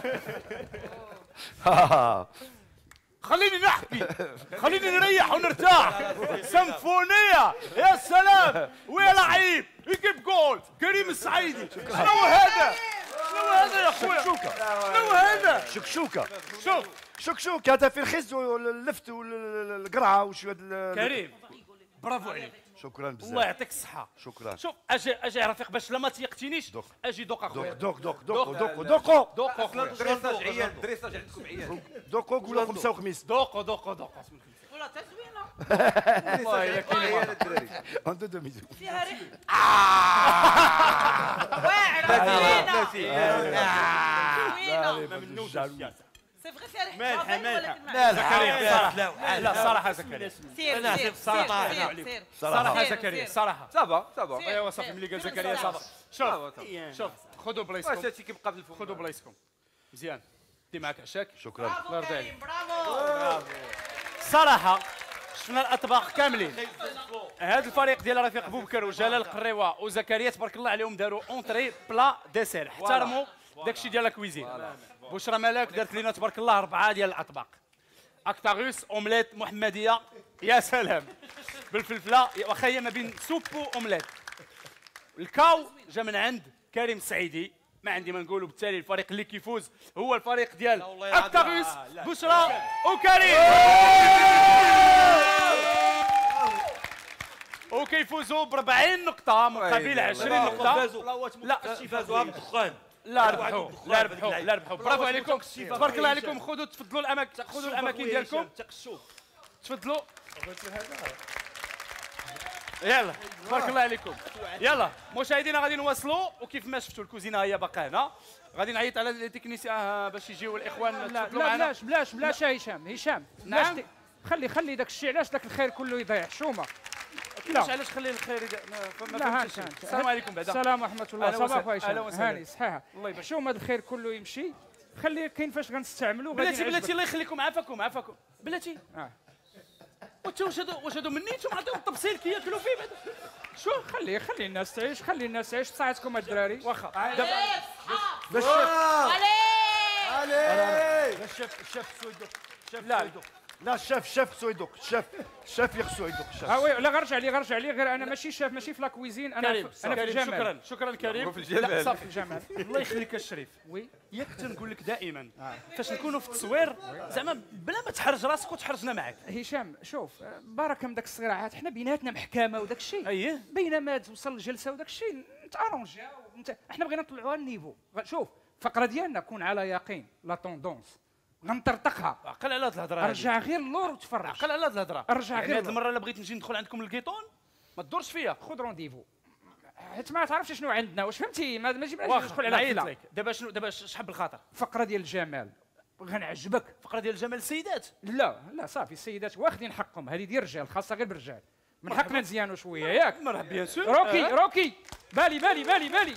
خليني نحكي خليني نريح ونرتاح. سيمفونيه يا سلام ويا لعيب يجيب جول كريم السعيدي. شنو هذا؟ شنو هذا يا خويا؟ شنو هذا؟ شكشوكه. شوف شكشوكه هذا في الخز واللفت والقرعه وشويه ال- كريم برافو عليك شكرا الله بزاف. يعطيك الصحة. شكرا. شوف اجي اجي يا رفيق باش لا ما تيقتنيش دوق. اجي دوق اخويا. دوق دوق دوق دوق. دوق دوق دوق اخويا. دريساج عيان دريساج عندكم عيان. دوق قولوا خمسه وخميس. دوق دوق دوق. ولا تزوينه والله الا كاين عيان ما- الدراري. اون دو ميزو. فيها ريحه. واعره زوينه زوينه. ما منوش السياسه. سي فغي فيها ريحه مالحة، بافيل مالحة. ولكن لا معليش. زكريا صراحة لا صراحة زكريا سير أنا سير صراحة سير عليك. سير صراحة سير، زكريا سير. صراحة. صافا صافا. سير. ايوا صافي ملي قال فين زكريا الصراحة؟ صافا. شوف صافا صافا. شوف خذوا واش بلايصكم هادشي كيبقى في الفم. خذوا بلايصكم مزيان. دي معك عشاك. شكرا. الله برافو يرضي عليك. كريم برافو. صراحة شفنا الاطباق كاملين. هذا الفريق ديال رفيق بوبكر وجلال القريوه وزكريا تبارك الله عليهم داروا اونتري بلا ديسير. احترموا داكشي ديال الكويزين. بشرى ملاك دارت لنا تبارك الله اربعه ديال الاطباق. اكتاغوس اومليت محمديه يا سلام بالفلفله واخا هي ما بين سوب واومليت. الكاو جا من عند كريم السعيدي ما عندي ما نقول. وبالتالي الفريق اللي كيفوز هو الفريق ديال اكتاغوس بشرى وكريم. وكيفوزوا ب أربعين نقطة مقابل عشرين نقطة. لا فازوها بالدخان. لا ربحوا لا ربحوا لا ربحوا. برافو عليكم تبارك الله عليكم. خذوا تفضلوا الاماكن خذوا الاماكن ديالكم تفضلوا. يلا تبارك الله عليكم. يلا مشاهدينا غادي نواصلوا وكيف ما شفتوا الكوزينه هي باقا هنا. غادي نعيط على لي تكنيسيان باش يجيو الاخوان لا تفضلوا لا معنا. بلاش بلاش بلاش يا هشام هشام نعم. بلاش ت- خلي خلي داك الشيء علاش داك الخير كله يضيع حشومه. كيفاش علاش خلي الخير يد- ما- ما لا فهمتش. هانت هانت. السلام عليكم بعدا. السلام ورحمه الله. أهلا صباح وسهلا. أهلا هشام وسهلا. هاني صحيحه. الله يبارك. حشومه الخير كله يمشي. خلي كاين فاش غنستعملوا غادي بلاتي بلاتي نعجبك. الله يخليكم عافاكم عافاكم بلاتي. آه. وانت واش هادو واش هادو منيتهم عطيهم التبصيل كياكلوا فيه بعدا. شو خلي خلي الناس تعيش خلي الناس تعيش بصحتكم الدراري. واخا علي علي الشيف الشيف سويدو الشيف لا. سويدو لا الشاف الشاف خصو يدوق الشاف الشاف اللي خصو يدوق الشاف اه وي لا غير رجع لي غير رجع لي غير انا ماشي شاف ماشي في لا كويزين انا كريم في انا في كريم الجمال. شكرا شكرا كريم في الجمال. لا صافي الجمال. الله يخليك الشريف وي ياك تنقول لك دائما فاش نكونوا في التصوير زعما بلا ما تحرج راسك وتحرجنا معاك. هشام شوف بركه من داك الصغيرات حنا بيناتنا محكمه وداك الشيء اييه بينما توصل الجلسه وداك الشيء نتارونجيو ونت- حنا بغينا نطلعوها النيفو غ- شوف الفقره ديالنا كون على يقين لا توندونس غنطرطقها عقل على هاد الهضره هادي. رجع غير اللور وتفرج عقل على هاد الهضره رجع يعني غير هاد اللور. المره الا بغيت نجي ندخل عندكم للكيطون ما تدورش فيا. خذ رونديفو حيت ما تعرفش شنو عندنا واش فهمتي ما ما جبناش واخا ندخل على نعيط العقله لك دابا شنو دابا شحال بالخاطر الفقره ديال الجمال غنعجبك فقره ديال جمال السيدات. لا لا صافي السيدات واخدين حقهم هذه ديال الرجال خاصها غير بالرجال من حقنا نزيانوا شويه ياك مرحبا بيان سور روكي آه. روكي بالي بالي بالي بالي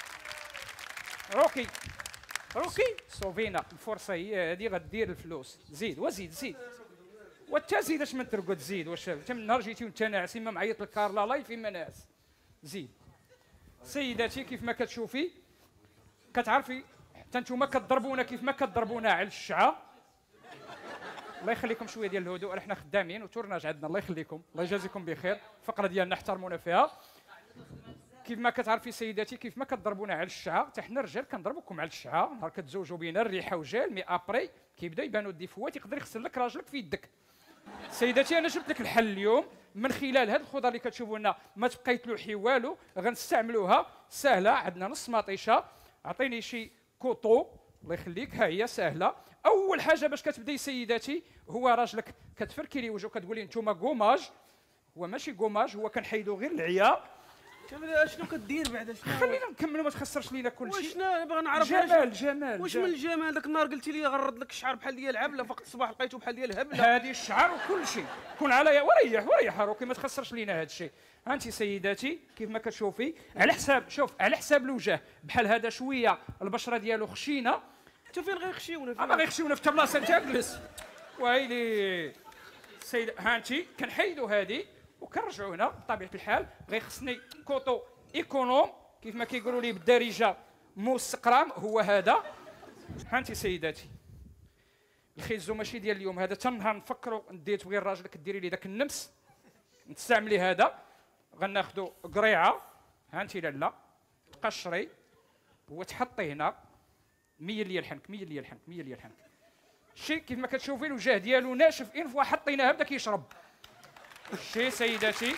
روكي روكي صوفينا الفرصه هي هذه غدير الفلوس زيد وزيد زيد وانت زيد اش من ترقد زيد واش انت من نهار جيتي وانت ناعس ما معيط لك كارلا لايف اما ناعس زيد سيداتي كيف ما كتشوفي كتعرفي حتى نتوما كتضربونا كيف ما كتضربونا على الشعه الله يخليكم شويه ديال الهدوء حنا خدامين وتورناج عندنا الله يخليكم الله يجازيكم بخير الفقره ديالنا احترمونا فيها كيف ما كتعرفي سيداتي كيف ما كتضربونا على الشعه حتى حنا الرجال كنضربوكم على الشعه نهار كتزوجوا بينا الريحه وجال مي ابري كيبدا يبانوا الديفوات يقدر يغسل لك راجلك في يدك سيداتي انا جبت لك الحل اليوم من خلال هاد الخضر اللي كتشوفوا لنا ما تبقى يتلوحي والو غنستعملوها سهله عندنا نص مطيشه عطيني شي كوطو الله يخليك ها هي سهله اول حاجه باش كتبداي سيداتي هو راجلك كتفركي لي وجهه كتقولي نتوما كوماج هو ماشي كوماج هو كنحيدو غير العيا شنو كدير بعدا شنو خلينا نكملوا ما تخسرش لينا كل شيء شنو باغي نعرف جمال جمال واش جمال. من الجمال داك النهار قلتي لي غرد لك الشعر بحال ديال عبله فقط الصباح لقيته بحال ديال هبله هذه الشعر وكل شيء كون على وريح وريح روكي ما تخسرش لينا هذا الشيء انت سيداتي كيف ما كتشوفي على حساب شوف على حساب الوجه بحال هذا شويه البشره ديالو خشينه انت فين غيخشيونا ما غيخشيونا في بلاصه انت جلس ويلي سيد ها انت كنحيدوا هذه وكنرجعوا هنا بطبيعه الحال غيخصني كوطو ايكونوم كيف ما كيقولوا لي بالدارجه موس قرام هو هذا ها انت سيداتي الخيزو ماشي ديال اليوم هذا حتى نهار نفكروا ندير تبغي راجلك ديري لي داك النمس نستعملي هذا غناخذوا قريعه ها انت لاله قشري وتحطي هنا مية ليا الحنك مية ليا الحنك مية ليا الحنك شي كيف ما كتشوفي الوجه ديالو ناشف ان فوا حطيناه بدا كيشرب شي سيداتي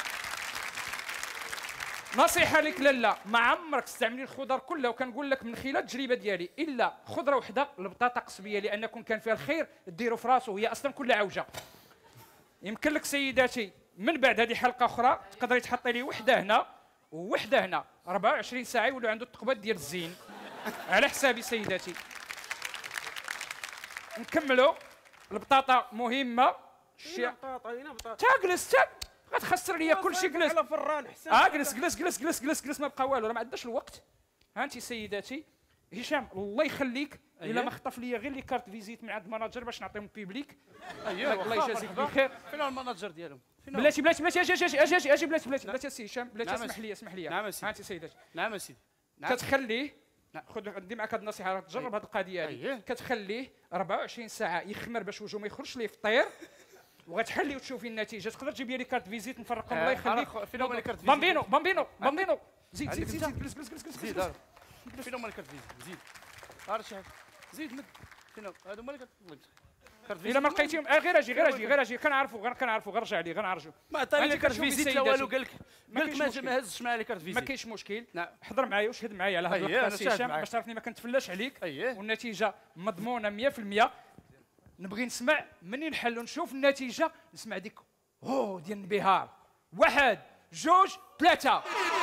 نصيحه لك لاله ما عمرك تستعملي الخضر كلها وكنقول لك من خلال التجربه ديالي الا خضره وحده البطاطا قصبيه لان كون كان فيها الخير ديروا في راسو هي اصلا كلها عوجه يمكن لك سيداتي من بعد هذه حلقه اخرى تقدري تحطي لي وحده هنا ووحده هنا أربعة وعشرين ساعه يولوا عنده التقبات ديال الزين على حسابي سيداتي نكملوا البطاطا مهمه شي بطاطا هنا بطاطا تاجلس تا غتخسر ليا كلشي جلس على فران حسن اه جلس جلس جلس جلس جلس جلس ما بقى والو راه ما عندناش الوقت ها انت سيداتي هشام الله يخليك الا ما خطف ليا غير لي كارت فيزيت من عند المناجر باش نعطيهم بيبليك اييه الله يجازيك بخير فين هو الماناجر ديالهم بلاتي بلاتي بلاتي اجي اجي اجي اجي اجي بلاتي بلاتي بلاتي السي هشام بلاتي نعم اسمح لي اسمح لي نعم ها انت سيداتي نعم سيدي نعم كتخليه خذ عندي معك هذه النصيحه تجرب هذه القضيه هذه كتخليه أربعة وعشرين ساعه يخمر باش وجهه ما يخرجش ليه في الطير وغتحلي وتشوفي النتيجه تقدر تجيب لي كارت فيزيت نفرقهم الله يخليك فين هما لي كارت فيزيت بامبينو بامبينو بامبينو زيد زيد زيد جلس جلس جلس جلس زيد فين هما لي كارت فيزيت زيد عرفت شي حاجه زيد مد فين هادو هما لي كارت فيزيت الا ما لقيتيهم آه غير اجي غير اجي غير اجي كنعرفوا غير كنعرفوا غير رجع لي غنعرجوا ما عطاني لي كارت فيزيت لا والو قال لك قال لك ماشي ما هزش معايا لي كارت فيزيت ما كاينش مشكل حضر معايا وشهد معايا على هذا أيه السي هشام باش تعرفني ما كنتفلاش عليك أيه والنتيجه مضمونه مية في المية نبغي نسمع منين نحلوا نشوف النتيجه نسمع ديك هو ديال الانبهار واحد جوج ثلاثه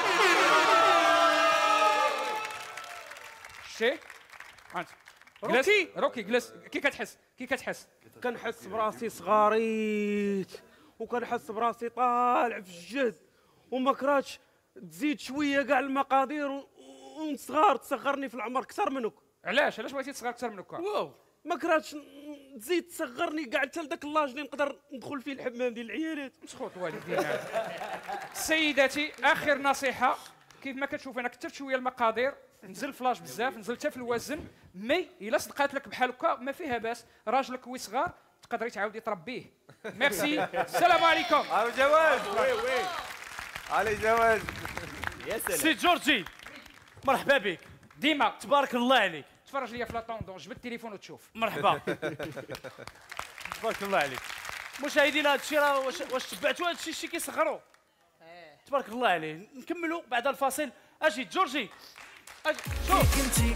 شي انت روكي روكي جلس كي كتحس كي كتحس كنحس براسي صغاريت وكنحس براسي طالع في الجهد وما كرهتش تزيد شويه كاع المقادير ونصغار تصغرني في العمر اكثر منك. علاش علاش بغيتي تصغر اكثر منك؟ واو ما كرهتش تزيد تصغرني كاع حتى لذاك اللاج اللي نقدر ندخل فيه الحمام ديال العيالات. مسخوط الوالدين. سيداتي اخر نصيحه كيف ما كتشوف انا كثرت شويه المقادير نزل فلاش بزاف نزل حتى في الوزن مي الا صدقات لك بحال هكا ما فيها باس راجلك وي صغار تقدري تعاودي تربيه. ميرسي، السلام عليكم. ها جواز. وي وي علي جواز. يا سلام سي جورجي، مرحبا بك. ديما تبارك الله عليك. تفرج ليا في لاطوندون، جبد التليفون وتشوف. مرحبا. تبارك الله عليك. مشاهدينا هذا الشيء راه واش واش تبعتوا هذا الشيء شي كيصغروا. تبارك الله عليه. نكملوا بعد الفاصل. اجي جورجي اجي شوف.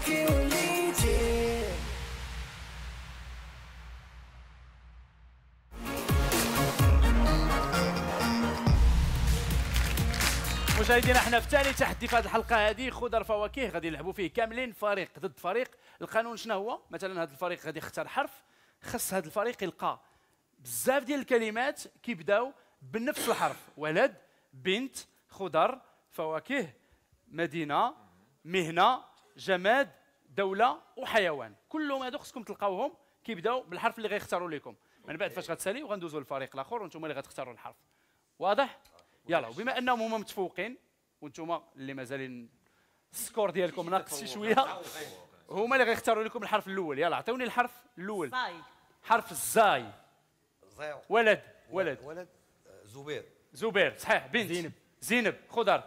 مشاهدينا احنا في ثاني تحدي في هذه الحلقه هذه، خضر فواكه غادي نلعبوا فيه كاملين فريق ضد فريق. القانون شنو هو؟ مثلا هذا الفريق غادي يختار حرف، خص هذا الفريق يلقى بزاف ديال الكلمات كيبداو بنفس الحرف، ولد، بنت، خضر، فواكه، مدينه، مهنه، جماد، دوله وحيوان. كلهم هادو خصكم تلقاوهم كيبداو بالحرف اللي غيختاروا لكم. من بعد فاش غتساليو غندوزوا للفريق الاخر وانتم اللي غتختاروا الحرف. واضح؟ يلا. وبما انهم هما متفوقين وانتم اللي مازالين السكور ديالكم ناقص شي شويه، هما اللي غيختاروا لكم الحرف الاول. يلا عطوني الحرف الاول. زاي. حرف الزاي. زاي. ولد ولد ولد زبير. زبير صحيح. بنت زينب. زينب. خضر.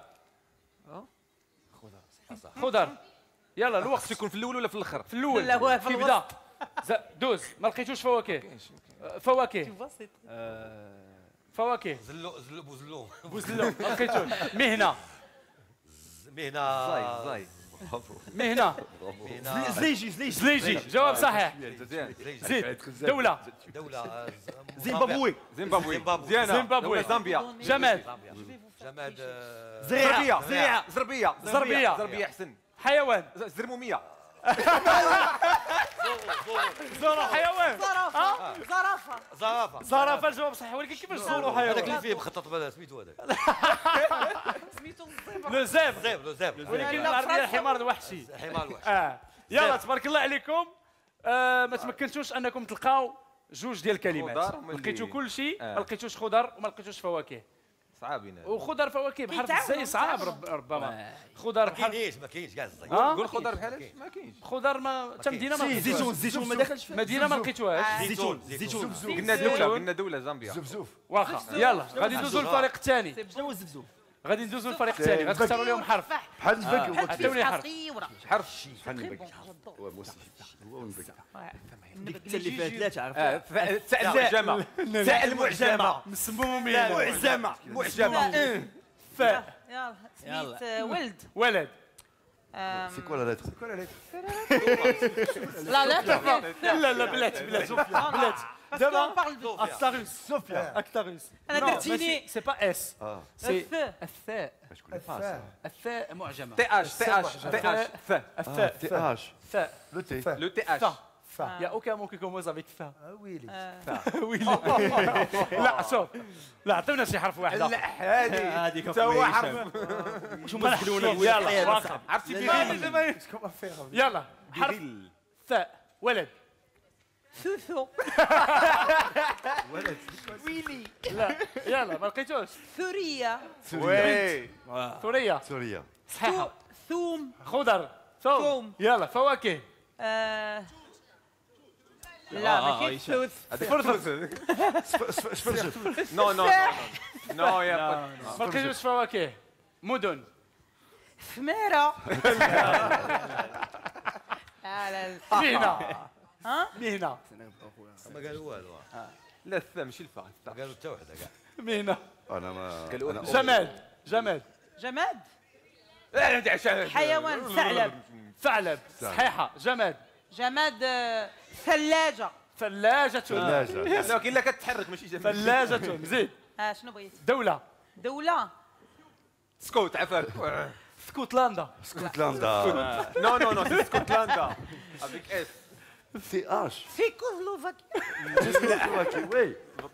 خضر. خضر. يلا الوقت خصو يكون في الاول ولا في الاخر؟ في الاول. لا هو في كيبدا. دوز. ما لقيتوش فواكه. فواكه. فواكه. زلو زلو بوزلو. بوزلو. ما لقيتوش. مهنه. مهنه. زاي زاي. مهنه. زليجي زليجي. زليجي. جواب صحيح. زيد. دوله. دولة زيمبابوي. زيمبابوي. مزيانة. زيمبابوي. زامبيا. جماد. جماد زربية. زربية. زربية. زربية. زربية احسن. حيوان. زرمومية. زورو حيوان. زرافه. زرافه. زرافة. زرافه الجواب صحيح، ولكن كيفاش زورو هذاك حيوان؟ اللي فيه مخطط بلا سميتو هذاك. سميتو الزبر. لو زيب. زيب لو زيب. ولكن بالعربيه الحمار الوحشي. حمار الوحش. اه يلا تبارك الله عليكم. آه ما تمكنتوش انكم تلقاو جوج ديال الكلمات. لقيتوا كل شيء، ما لقيتوش خضر وما لقيتوش فواكه. صعابين. وخضر فواكه بحرف الزاي صعاب رب ربما. خضر ما بحرف كاينش ما كاينش كاع الزي. قول خضر بحالاش ما كاينش. خضر ما حتى مدينه ما لقيتوهاش. زيتون زيتون ما دخلش. مدينه ما لقيتوهاش. زيتون زيتون قلنا دولة قلنا دولة زامبيا. زفزوف. واخا يلا غادي ندوزو للفريق الثاني. شنو هو الزفزوف؟ غادي ندوزو للفريق الثاني. غتختاروا لهم حرف. بحال الفك. عطيوني حرف. حرف. بحال البك. هو موسي. هو البك. ديك اللي فيها ثلاثة عرفت؟ تاء المعجمة. تاء المعجمة. مسمومين. معجمة. معجمة. فاء. يلا سميت آه، ولد. ولد. آم، سي كوا لا لتر. لا لا لا لا بلاتي بلاتي بلاتي. دابا اكتاروس. صوفيا. اكتاروس. انا درتيني سي با اس. سي الثاء. الثاء. الثاء معجمه. تي اش تي اش تي اش ث. الثاء. تي اش. ثاء. لو تي. لو تي اش. Il n'y a aucun mot qui commence avec ça. ويلي. ويلي. لا شوف. لا عطينا شي حرف واحد. لا هذه هذيك تا هو حرف. شو مسكلونا يلا واقع. عرفتي بيغيل. يلا حرف ثاء. ولد. ثوثو. ويلي. لا يلا ما لقيتوش. ثريا. وي. ثريا. سوريا. صحيحه. ثوم. خضر. ثوم. ثوم. يلا فواكه. آه، لا ماشي ثوث. فرفر. نو نو نو يا ما لقيتوش فواكه. مدن. ثميرة. لا لا مهنه. ها؟ مهنه. ما قالوا والو. لا الثا ماشي الفا. ما قالوا حتى وحده كاع. مهنه. انا ما جماد. جماد. جماد. لا ندي عشان حيوان ثعلب. ثعلب. صحيحه. جماد. جماد آه، ثلاجة. ثلاجة. ثلاجة. لكن لا كتحرك ماشي جماد. ثلاجة. زيد. ها شنو بغيت؟ دولة. دولة. سكوت عفاك. اسكتلندا. اسكتلندا. نو نو نو اسكتلندا. افيك اس. سي اش. تشيكوسلوفاكيا. وي.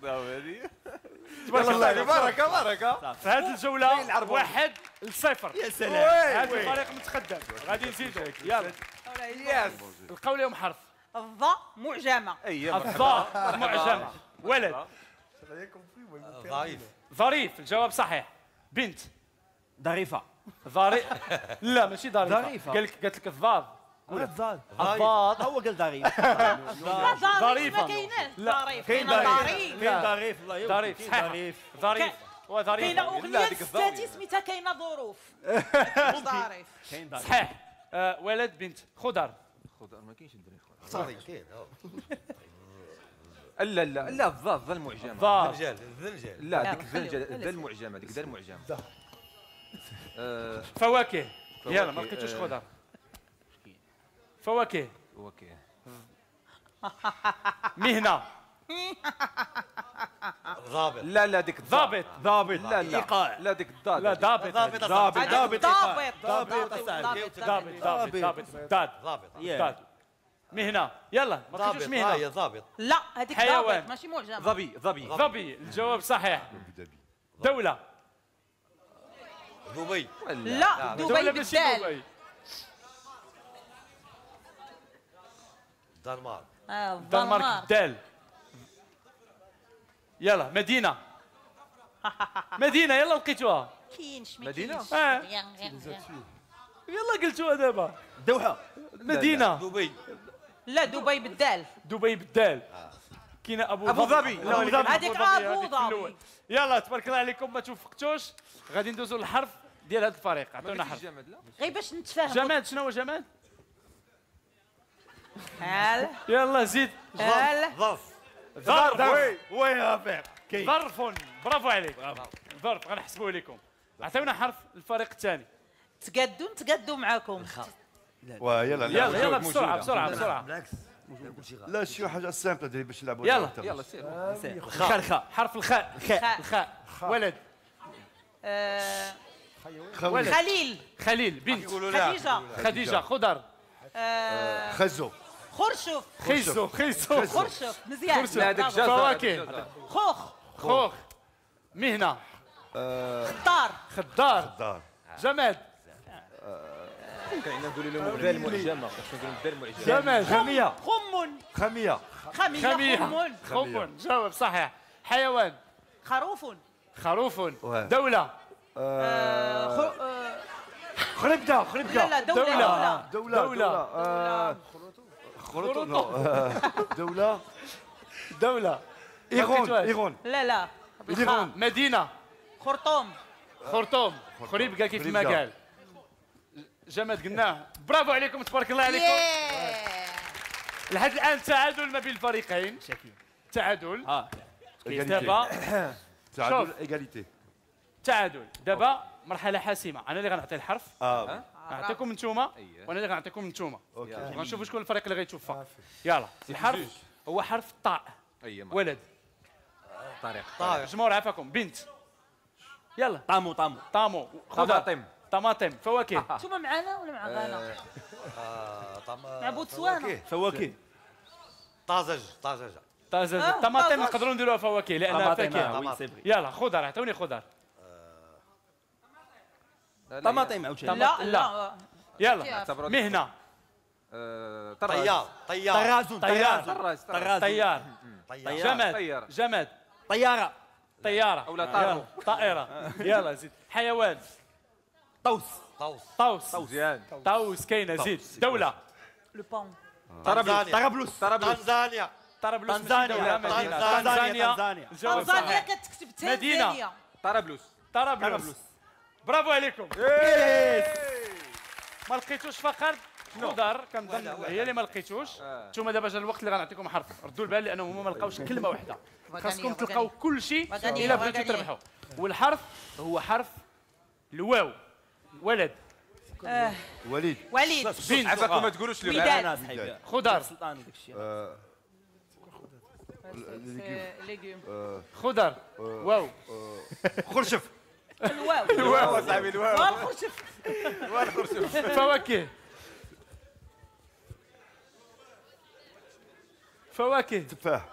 تبارك الله. بركه بركه. في هذه الجولة واحد لصفر. يا سلام. هذا الفريق متقدم. غادي نزيدو. يلا يس. لقاو لهم حرف. الضاء معجمة. الضاء معجمة. ولد. ضعيف. ظريف. الجواب صحيح. بنت. ظريفة. ظريف. لا ماشي ظريفة. ظريفة. قال لك قالت لك الضاد. الضاد الضاد هو قال ظريف لا ظريف ظريفة. ما كايناش لا. ظريف كاين كاين ظريف ظريف كاين ظريف الله يوفقك ظريف كاين صحيح ظريف ظريف هو ظريف كاينه اغنيه ستاتي سميتها كاينه ظروف ظريف كاين ظريف صحيح. آه، ولد بنت خضر. خضر ما كاينش الدري خضر صافي كاين لا لا لا الضاد ذا المعجمه ضاد. الرجال الرجال لا لا، ديك خليه- ذا خليه ذا المعجمه ديك ذا المعجمه آه، فواكه. يلا ما فواكه، لقيتوش آه. خضر. فواكه. اوكي مهنه. ضابط لا لا ديك الضاد. ضابط. ضابط لا لا إيقاع. لا ديك الضاد لا هذيك. ضابط ضابط ضابط هذيك ضابط ضابط ضابط ضابط ضابط ضابط ضابط ضابط ضاد ضابط ضاد. مهنه. يلا ما لقيتوش ضابط مهنه. هاي ضابط لا هذيك حيوان. ضابط ماشي معجمه ظبي ظبي ظبي. الجواب صحيح. دولة. دبي لا دولة دبي ماشي بالدال دبي. دنمارك آه، دنمارك الدال. يلا مدينة. مدينة يلا لقيتوها. كاينش ما مدينة؟ كاينش. آه. غير- غير- غير. يلا قلتوها دابا. دوحه مدينة. دبي لا دبي بالدال دبي بالدال. كاينه ابو أبو ظبي. لا، أبو ولكن ظبي. هذيك ظبي أبو هذيك ظبي. في الأول. يلا تبارك الله عليكم ما توفقتوش. غادي ندوزوا للحرف ديال هذا الفريق. ما عطونا قلتيش حرف. جماد لا غير باش نتفاهموا جماد. شنو هو جماد؟ هل يلا زيد. هل ظرف ظرف. وي رافع كاين ظرف. برافو عليك. ظرف غنحسبوه لكم. عطيونا حرف الفريق الثاني. تقادوا نتقادوا معاكم ويلا يلا يلا موجودة. بسرعه بسرعه بسرعه. بالعكس كلشي غلط لا شي حاجه سامبل اللي باش نلعبوا يلا. يلا سير خرخه حرف الخاء. خاء. الخاء. ولد. آه، ولد. خليل خليل. بنت. يقولوا لا خديجه خديجه. خضر. آه، خزو خرشف خيسو. خيسو. خرشف مزيان خرشف. لا هذاك برافو. جزر فواكه. هذاك جزر. خوخ خوخ. مهنه. خضار خضار. دار جماد. كاين نقول لهم ذا المعجمه خاصنا نقول ذا المعجمه جماد. خميه خمن خميه خمية خمية. خمن خمن. جواب صحيح. حيوان. خروف خروف. واه. دولة. آه، خ- آه، خربده لا خربده لا دولة دولة. دولة دولة دولة. آه، خروطو لا. آه، دولة دولة. ايغون لقيتوهاش. ايغون لا لا إيغون. مدينة. خرطوم خرطوم. خريب قال كيف ما خريب قال. جماد قلناه. برافو عليكم تبارك الله عليكم. ياه. لحد الآن تعادل ما بين الفريقين. تعادل. اه دابا تعادل شوف. ايغاليتي تعادل. دابا مرحلة حاسمة. أنا اللي غنعطي الحرف. اه نعطيكم نتوما أيه. وانا اللي غنعطيكم نتوما. اوكي غنشوفوا شكون الفريق اللي غيتوفق. يلا الحرف هو حرف الطاء. اي ولد. طريق طارق جمهور عافاكم. بنت. يلا طامو طامو طامو. خضر. طماطم طماطم. فواكه. انتوما معانا ولا مع غانا؟ آه، طم- مع بوتسوانا. فواكه. فواكه طازج طازج طازج. آه، طماطم طازج. نقدروا نديروها فواكه لانها طماطم فاكهه. آه، وي سي فري يلا خضر. اعطوني خضر. طماطم عاوتاني لا لا. لا يلا اعتبروا مهنه. آه، طراز طيار طيار طرازون طيار. طراز طراز طرازون طيار. طيار جماد. طيارة. جماد. طياره طياره. أو طارو. يلا. طائره. يلا زيد. حيوان. طوس طوس طوس. مزيان طاووس. كاينه. زيد. دوله. لو بون طرابلس طرابلس طرابلس تنزانيا طرابلس. ماشي تنزانيا. دولة، مدينة. تنزانيا. تنزانيا. تنزانيا. الجواب تنزانيا صحيح. كتكتب مدينة. تنزانيا طرابلس طرابلس. برافو عليكم. ما لقيتوش فقط خضر كنظن هي اللي ما لقيتوش. آه. نتوما دابا جا الوقت اللي غنعطيكم حرف. ردوا البال لانهم هما ما لقاوش كلمه واحده. خاصكم وغنية، تلقاو وغنية. كل شيء وغنية، الا بغيتوا وغنية. تربحوا. والحرف هو حرف الواو. ولد. آه، وليد وليد بنت. عفاكم ما تقولوش لي وليدات. انا صاحبي خضر. سلطان وداك الشيء آه، ليغيوم خضر. واو. خرشف الواو الواو صاحبي الواو والخرشف فواكه. فواكه. تفاح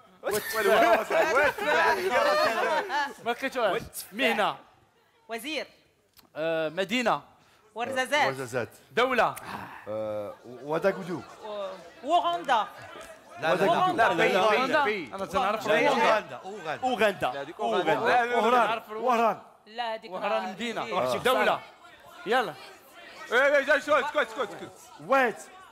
ما لقيتوهاش. مهنه. وزير آه، مدينه. ورزازات وزازات دوله. آه، وداغودو وغندا لا لا وغندا. لا بي أوغندا. بي انا تنعرف اوغندا اوغندا اوغندا هذيك اوغندا وهران وهران لا هذيك وهران مدينه. إيه. دوله. يلا ايه جاي شوي اسكت اسكت اسكت ويت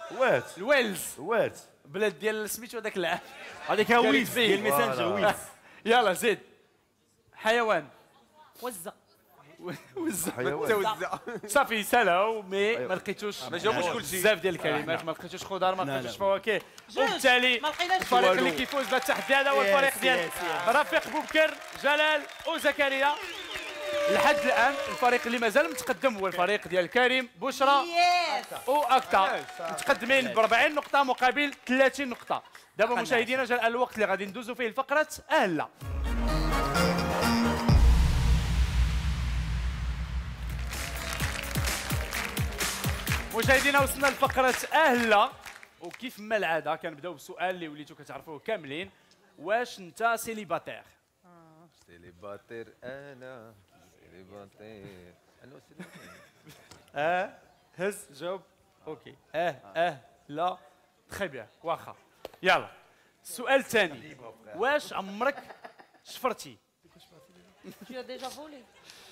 وات الويلز وات بلاد ديال سميتو هذاك العام هذيك ويز ديال الميسنجر ويز. يلا زيد. حيوان. وزه. وزه. توزع. صافي سالا مي ما لقيتوش ما جاوبوش كلشي. بزاف ديال الكلمات، ما لقيتوش خضار، ما لقيتوش فواكه، جوج. وبالتالي ما لقيناش الفريق والو. اللي كيفوز بهذا التحدي هذا هو الفريق ديال رفيق بوبكر، جلال وزكريا. لحد الان الفريق اللي مازال متقدم هو الفريق ديال كريم، بشرى يس. واكتا، متقدمين ب أربعين نقطة مقابل ثلاثين نقطة. دابا مشاهدينا جاء الوقت اللي غادي ندوزو فيه الفقرة أهلا. مشاهدينا وصلنا لفقرة أهلا، وكيف ما العادة كنبداو بسؤال اللي وليتو كتعرفوه كاملين. واش انت سيليباتير؟ سيليباتير انا سيليباتير انا سيليباتير. اه هز جاوب. اوكي اه اه لا تخي بيان واخا. يلا السؤال الثاني، واش عمرك شفرتي؟ Tu as déjà volé.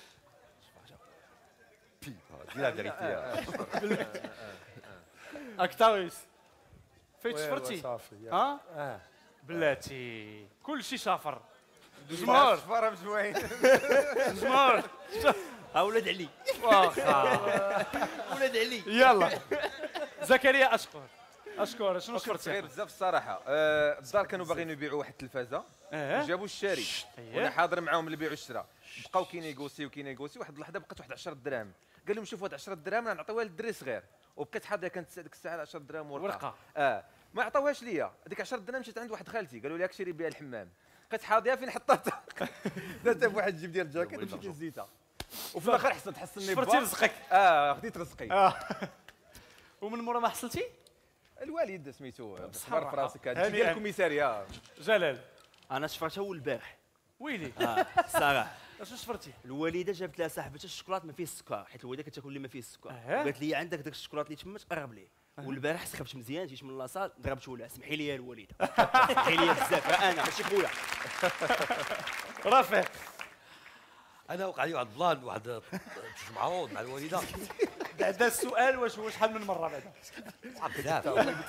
دي لا فيريتي. اكتاويس فين Ouais, ouais, شفرتي؟ صافي، يلا. ها آه. بلاتي كلشي شافر. جمهور فرم زوين. جمهور اولاد علي واخا. ولاد علي. يلا زكريا اشكر اشكر شنو كنت صغير شفرتي؟ بزاف الصراحه. آه، الدار كانوا باغيين يبيعوا واحد التلفازه، اه جابوا الشاري وانا حاضر معاهم اللي بيعوا الشراء. بقاو كينيغوسيو كينيغوسيو، واحد اللحظه بقات واحد عشرة دراهم. قال لهم شوفوا هاد عشرة دراهم انا نعطيوها للدري صغير، وبقيت حاضر كانت ديك الساعه عشرة دراهم ورقه. ورقة. اه ما عطاوهاش ليا هذيك عشرة دراهم. مشيت عند واحد خالتي قالوا لي هاك شري بها الحمام. بقيت حاضيها فين حطيتها. درتها بواحد الجيب ديال الجاكيت ومشيت هزيتها. وفي الاخر حسنت حسني شفرتي رزقك. اه خديت رزقي. ومن مورا ما حصلتي؟ الوالد سميتو بالصحة صبر في راسك هادشي هانئاً. ديال الكوميساريه. جلال انا شفرتها اول البارح. ويلي اه الصراحه اشنو شفرتي؟ الوالده جابت لها صاحبتها الشوكولات ما فيه السكر، حيت الوالده كتاكل اللي ما فيه السكر. أه. قالت لي عندك داك الشوكولات اللي تما تقرب ليه. والبارح سخفت مزيان، جيت من لاصال ضربت ولع. سمحي لي يا الوالده، سمحي لي بزاف، راه انا ماشي خويا. رافق انا وقع لي واحد البلان واحد معروض مع الوالده. بعد السؤال واش هو شحال من مره بعدا؟ بزاف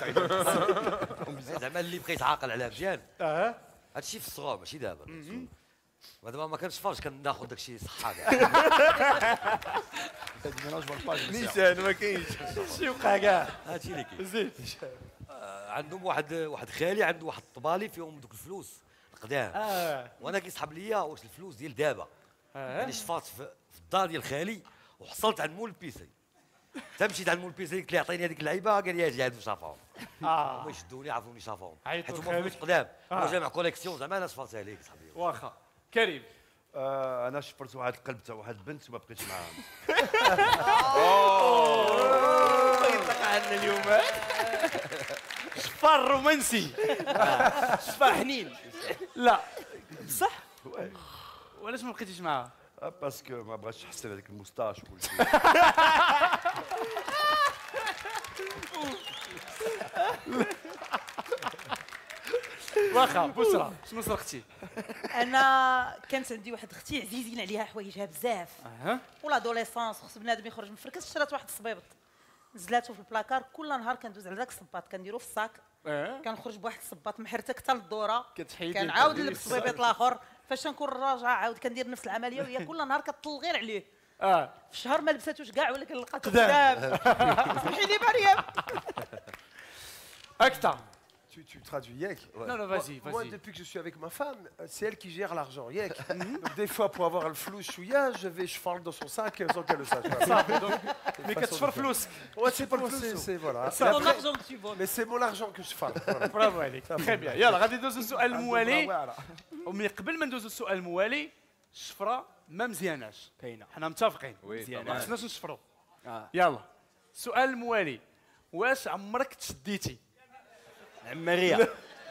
زعما اللي بقيت عاقل عليها مزيان. اه هادشي في الصغر ماشي دابا. ودابا ما كنشفرش كناخذ داكشي صحه كاع. نيشان ما كاينش. شي وقع كاع. هادشي اللي كاين. زيد. آه، عندهم واحد واحد خالي عنده واحد الطبالي فيهم دوك الفلوس القدام. اه وانا كيسحب ليا واش الفلوس ديال دابا. اه يعني شفرت في في الدار ديال خالي وحصلت عند مول البيسي. تمشيت عند مول البيسي قلت له عطيني هذيك اللعيبه، قال لي اجي عاد شافهم. اه هما يشدوني عرفوني شافهم. عيطوا حيت هما لخالك. فلوس قدام. آه. هو جامع كوليكسيون زعما انا شفرت عليك صاحبي. واخا. كريم آه، انا شفرت واحد القلب تاع واحد البنت وما بقيتش معاها. يطلق عنا اليوم شفار رومانسي. شفا حنين. لا بصح وعلاش ما بقيتيش معاها؟ آه، باسكو ما بغاتش تحسن هذيك الموستاش وكل شيء. واخا. بشرى شنو سرقتي؟ انا كانت عندي واحد اختي عزيزين عليها حوايجها بزاف. اها ولادوليسونس خص بنادم يخرج من فركس. شرات واحد الصبيبط نزلاتو في البلاكار. كل نهار كندوز على داك الصباط كنديرو في الصاك. اه كنخرج بواحد الصباط محرتك حتى للدوره. كتحيدي كنعاود الكريس. نلبس الصبيبط الاخر. فاش نكون راجعه عاود كندير نفس العمليه وهي كل نهار كطل غير عليه. اه في الشهر ما لبساتوش كاع ولكن لقاتو قدام. قدام. سمحي لي مريم. اكتا. Tu, tu traduis Yek. Non, non, vas-y, Moi, vas-y. depuis que je suis avec ma femme, euh, c'est elle qui gère l'argent. Yek. Donc, des fois, pour avoir le flou chouïa, je vais, je parle dans son sac euh, sans qu'elle le sache. Voilà. صافي دونك مي façon كتشفر de faire. فلوسك. Ouais, c'est pas le c'est, c'est voilà. C'est mon argent que tu voles. Mais c'est mon argent que je parle. Voilà. برافو عليك. تري بيان. يلا غادي ندوزو للسؤال الموالي. Voilà. ومن قبل ما ندوزو للسؤال الموالي، الشفره ما مزياناش. كاينه. حنا متفقين. مزيانة. ما خصناش نشفروا. آه. يلا السؤال الموالي، واش عمرك تشديتي؟ عماريه.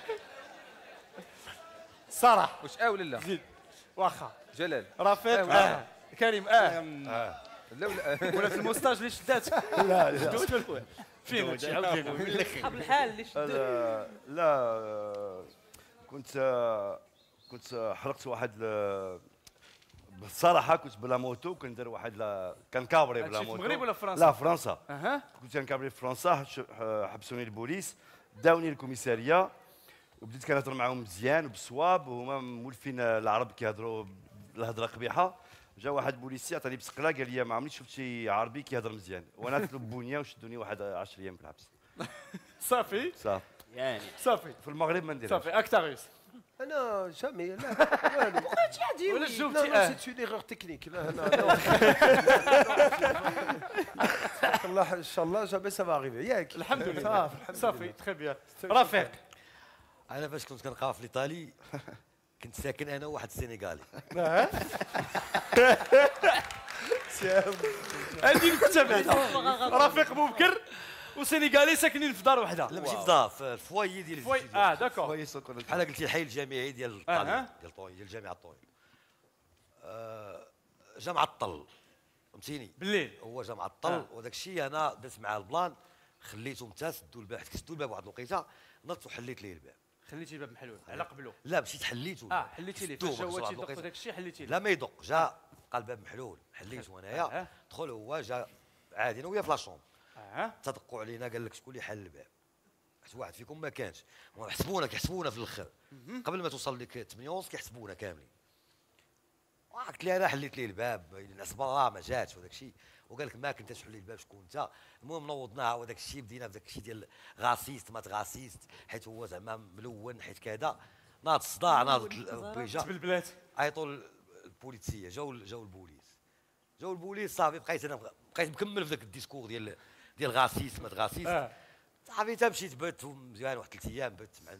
صراحه واش اه ولا لا؟ زيد. واخا. جلال رافق. آه، ولا اه كريم. اه لا ولا ولا في الموستاج اللي شدات. لا لا فين هادشي؟ عاود لينا. صحاب الحال اللي شدو. انا لا آه، كنت آه، كنت آه، حرقت واحد ال- بصراحه كنت بلا موتو كندير واحد لا كان كابري بلا هادشي في موتو. المغرب ولا في فرنسا؟ لا فرنسا. اها كنت كنكابري في فرنسا، حبسوني البوليس داوني الكوميساريه وبديت كنهضر معاهم مزيان وبصواب وهما مولفين العرب كيهضروا الهضره قبيحه. جا واحد بوليسي عطاني بسقله قال لي ما عمرني شفت شي عربي كيهضر مزيان، وانا طلب بنيه وشدوني واحد عشرة ايام في الحبس. صافي صافي يعني صافي في المغرب ما نديرهاش. صافي اكتاغوس. انا جامي لا والو. ولا لا جاوبتي لا اه سيت اون ايغور تكنيك لا لا الله ان شاء الله جامي سا فا اريفي ياك الحمد لله صافي الحمد صافي لله. تخي بيان. رفيق انا فاش كنت كنقرا في الايطالي كنت ساكن انا وواحد السينيغالي. هذه نكته بعدا. رفيق بوبكر وسينيغالي ساكنين في دار وحده. لا ماشي في دار في الفوايي ديال فوي اه داكور. بحال قلتي الحي الجامعي ديال أها. الطالي ديال طوي ديال الجامعه الطوي. آه، جا معطل فهمتيني بالليل هو جا معطل آه. وداك الشيء انا درت معاه البلان خليته متى سدوا الباب حيت سدوا الباب واحد الوقيته نضت وحليت ليه الباب. خليتي الباب محلول على قبلو. لا مشيت حليته اه حليتي ليه سدوه فاش هو واحد تيدق الوقيتة. داك الشيء حليتي ليه. لا ما يدق جا لقى الباب محلول حليته انايا أه. دخل هو جا عادي انا وياه في لاشوم اه تدقوا علينا قال لك شكون اللي حل الباب حيت واحد فيكم ما كانش حسبونا كيحسبونا في الاخر قبل ما توصل لك ثمانية ونص كيحسبونا كاملين. قلت لي انا حليت ليه الباب الناس برا ما جاتش وداك الشيء وقال لك ما كنتش حلي الباب شكون انت. المهم نوضناها وداك الشيء بدينا بداك الشيء ديال غاسيست ما تغاسيست حيت هو زعما ملون حيت كذا ناض الصداع ناضت البيجا بالبلاد عيطوا البوليسيه جاو جاو البوليس جاو البوليس صافي بقيت انا بقيت مكمل في ذاك الديسكور ديال ديال غاسيست ما تغاسيست. اه صافي حتى مشيت بت مزيان واحد ثلاث ايام بت مع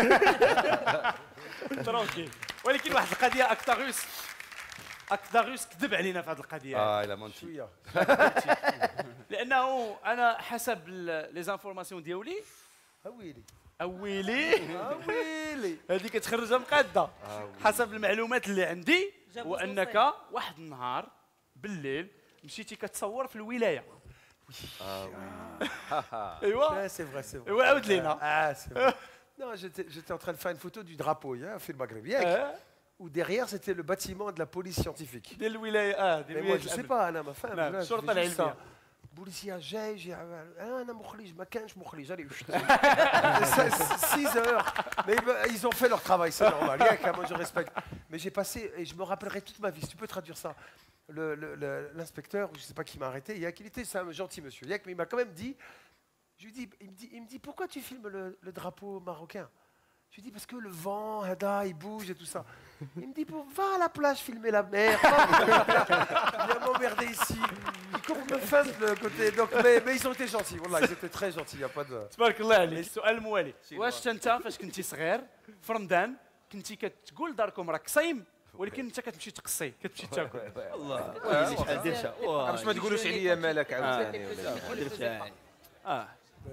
ترونكيل. ولكن واحد القضيه اكتاغوس اكتاغوس كذب علينا في هذه القضيه. اه الا مونتي شويه لانه انا حسب لي زانفورماسيون ديالي ويلي اويلي ويلي هذه كتخرجها مقاده. حسب المعلومات اللي عندي جابوا هو انك صوصين. واحد النهار بالليل مشيتي كتصور في الولايه. ايوا سي فري سي فري ايوا عاود لينا. Ah, c'est vrai. Non, j'étais j'étais en train de faire une photo du drapeau, il y a un film maghrébin, Yak, اه où derrière c'était le bâtiment de la police scientifique. ديال الولايه اه ديال Mais moi الولايه je sais الأمن. pas, انا ما فاهم نعم، لا، الشرطة je fais juste العلمية. ça. بوليسيه جاي جي انا مخرج ما كانش مخرج allez six heures mais ils ont fait leur travail c'est normal Yak, moi je respecte mais j'ai passé et je me rappellerai toute ma vie si tu peux traduire ça le l'inspecteur je sais pas qui m'a arrêté Yak, il était c'est un gentil monsieur Yak, mais il m'a quand même dit je lui dis il me dit il me dit pourquoi tu filmes le, le drapeau marocain. Je lui dis parce que le vent, Hada, il bouge et tout ça. Il me dit bon, va à la plage filmer la mer. Viens m'emmerder ici. Il compte me faire le côté. Donc, mais, mais ils ont été gentils. Voilà, ils étaient très gentils. Il n'y a pas de. تبارك الله عليك. السؤال الموالي واش انت فاش كنتي صغير في رمضان كنتي كتقول داركم راك صايم ولكن انت كتمشي تقصي كتمشي تاكل. الله شحال دير شا باش ما تقولوش عليا مالك عاوتاني درت اه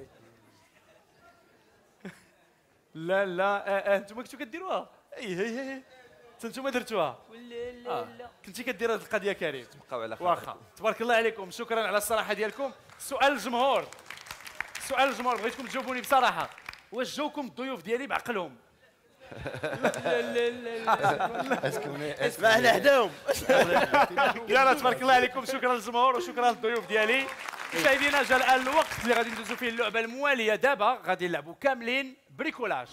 لا لا اه اه انتم كنتو كديروها اي هي هي انتم درتوها. لا لا كنتي كدير هذه القضيه كريم. بقاو على خير. واخا تبارك الله عليكم شكرا على الصراحه ديالكم. سؤال الجمهور سؤال الجمهور بغيتكم تجاوبوني بصراحه واش جاوكم الضيوف ديالي بعقلهم؟ لا لا لا اسمع احنا حداهم يلا تبارك الله عليكم شكرا للجمهور وشكرا للضيوف ديالي. مشاهدينا جا الان الوقت اللي غادي ندوزو فيه اللعبه المواليه. دابا غادي نلعبوا كاملين بريكولاج.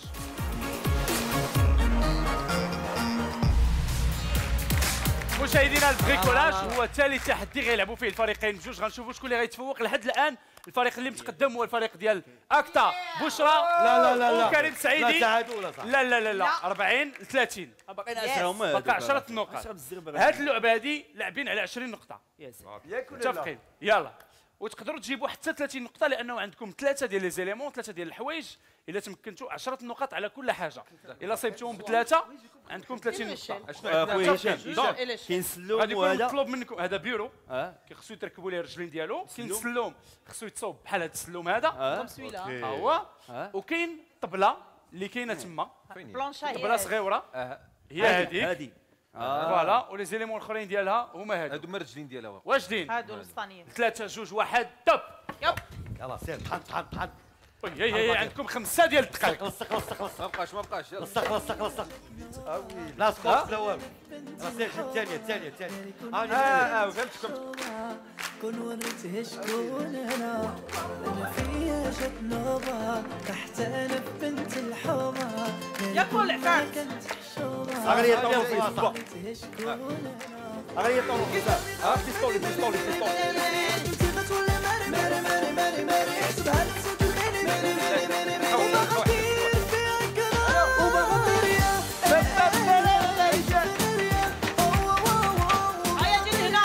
مشاهدينا البريكولاج هو ثالث تحدي غيلعبوا فيه الفريقين بجوج. غنشوفوا شكون اللي غيتفوق. لحد الان الفريق اللي متقدم هو الفريق ديال اكتا بشرى لا لا لا لا وكريم سعيدي. لا تعادل ولا صح لا لا لا لا أربعين ثلاثين باقيين عشرة هما باقي عشرة نقط. هاد اللعبه هادي لاعبين على عشرين نقطه ياك ولا لا؟ متفقين. يلا وتقدروا تجيبوا حتى ثلاثين نقطه لانه عندكم ثلاثه ديال لي زيليمون ثلاثه ديال الحوايج. الا تمكنتوا عشرة نقط على كل حاجه. الا صيبتوهم بثلاثه عندكم ثلاثين نقطه. خويا هشام دونك كاين سلوم غادي يكون وهذا مطلوب منكم هذا بيرو اه كيخصو يتركبوا ليه الرجلين ديالو. كاين سلوم. السلوم خصو يتصوب بحال هذا السلوم هذا اه ها هو. آه. وكاين طبله اللي كاينه تما بلانشا هي طبله هذه. صغيره هي هذيك هذه فوالا. ولي زيليمون الاخرين ديالها هما هادو هادو هما الرجلين ديالها. واجدين. هادو الاسبانيين. ثلاثة جوج واحد توب. يب يلا سير طحن طحن طحن هي هي عندكم خمسه ديال الدقائق. لصق لصق لصق ما بقاش ما بقاش يلا لصق لصق لصق لا سكوت لا والو الثانيه الثانيه الثانيه اه اه فهمتكم كون وريته شكون انا انا فيا جات نوبه تحت انا بنت الحومه يا كل عفاك اغنيه طول في الاسبوع شكون اغنيه طول في الاسبوع اه بيستولي بيستولي بيستولي هيا جي هنا.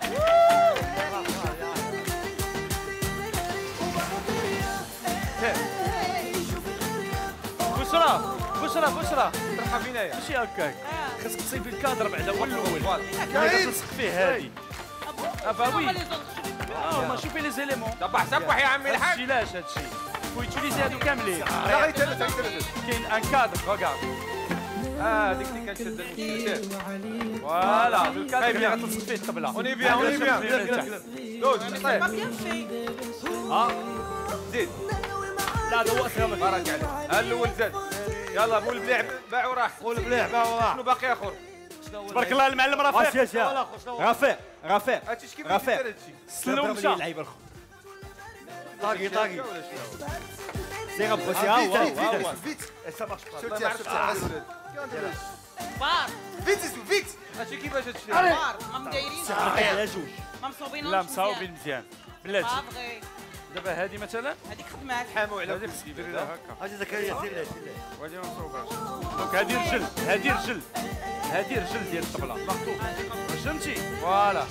بشرى بشرى بشرى طرحها فينايا ماشي هكاك خاصك تصيب الكادر بعدا هو الاول كاين تلصق فيه هادي اباوي اه ما شوفي لي زيليمون صبح صبح يا عمي الحاج هادشي لاش هادشي ويتيليزي هادو كاملين لا غير ثلاثة غير ثلاثة كاين ان كادر ريغارد اه ديك اللي كنشد المشكل فوالا بالكادر اللي غتلصق فيه الطبله اوني بيان اوني بيان دوز ما بيان في. ها زيد لا هذا هو اصلا بارك عليك ها الاول زاد يلا مول بليع باع وراح قول بليح با وراح شنو باقي اخر تبارك الله المعلم رفيق رفيق رفيق هادشي كيف رفيق. دير هادشي سلو مشى اللعيبه الخ طاقي طاقي ولا شنو سي ربو سي Vite, ها vite, هو vite, هو vite. Et ça marche pas. Je ما le tiens, je عرفتش le tiens. عرفت. بار Vite, Zizou, vite. هادشي كيفاش هادشي بار ما مدايرين على جوج ما مصوبين لا مصاوبين مزيان بلاتي بافغي. دابا هادي مثلا هذيك خدمات. حاموا على هادي خصك ديري لها هكا اجي زكريا سير ليه سير ليه وهادي ما مصوباش دونك هادي رجل هادي رجل هادي رجل ديال الطبله مخطوط فهمتي فوالا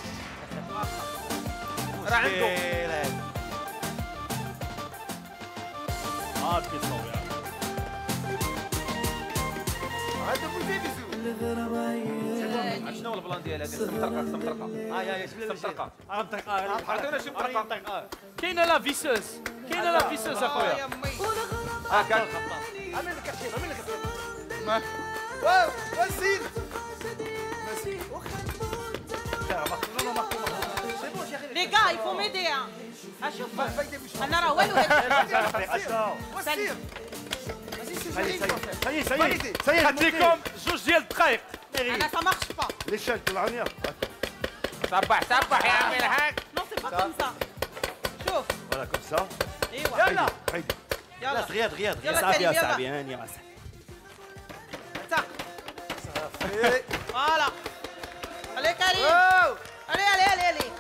راه عنده هاد كيصوب Arrête de bouger, bisous. شنو هو البلان ديال هذه سمطرقه سمطرقه اه يا يا شباب سمطرقه غنطرقها عرفتونا شي مطرقه كاينه لا فيسوس كاينه لا فيسوس يا اخويا امي. ها كان Amène le cachet, amène le cachet. Wow, vas-y. Vas-y. لي كاع يفو ميدي. اشوف Fais des bouchons. انا راه والو هادشي. Vas-y. Vas-y, c'est joli. سي سي Validé. سي خدت لكم جوج ديال الدقائق انا سا مارش با. ليشان طلعوني صبح صبح يا عمي الحاج نو سي با كوم سا. شوف فوالا كوم سا ايوا يلا. حيد يلا لا غير غير يلا صافي يا كريم، يلا. صاحبي هاني راسك تا Et... فوالا. allez كريم. Wow. allez allez allez allez.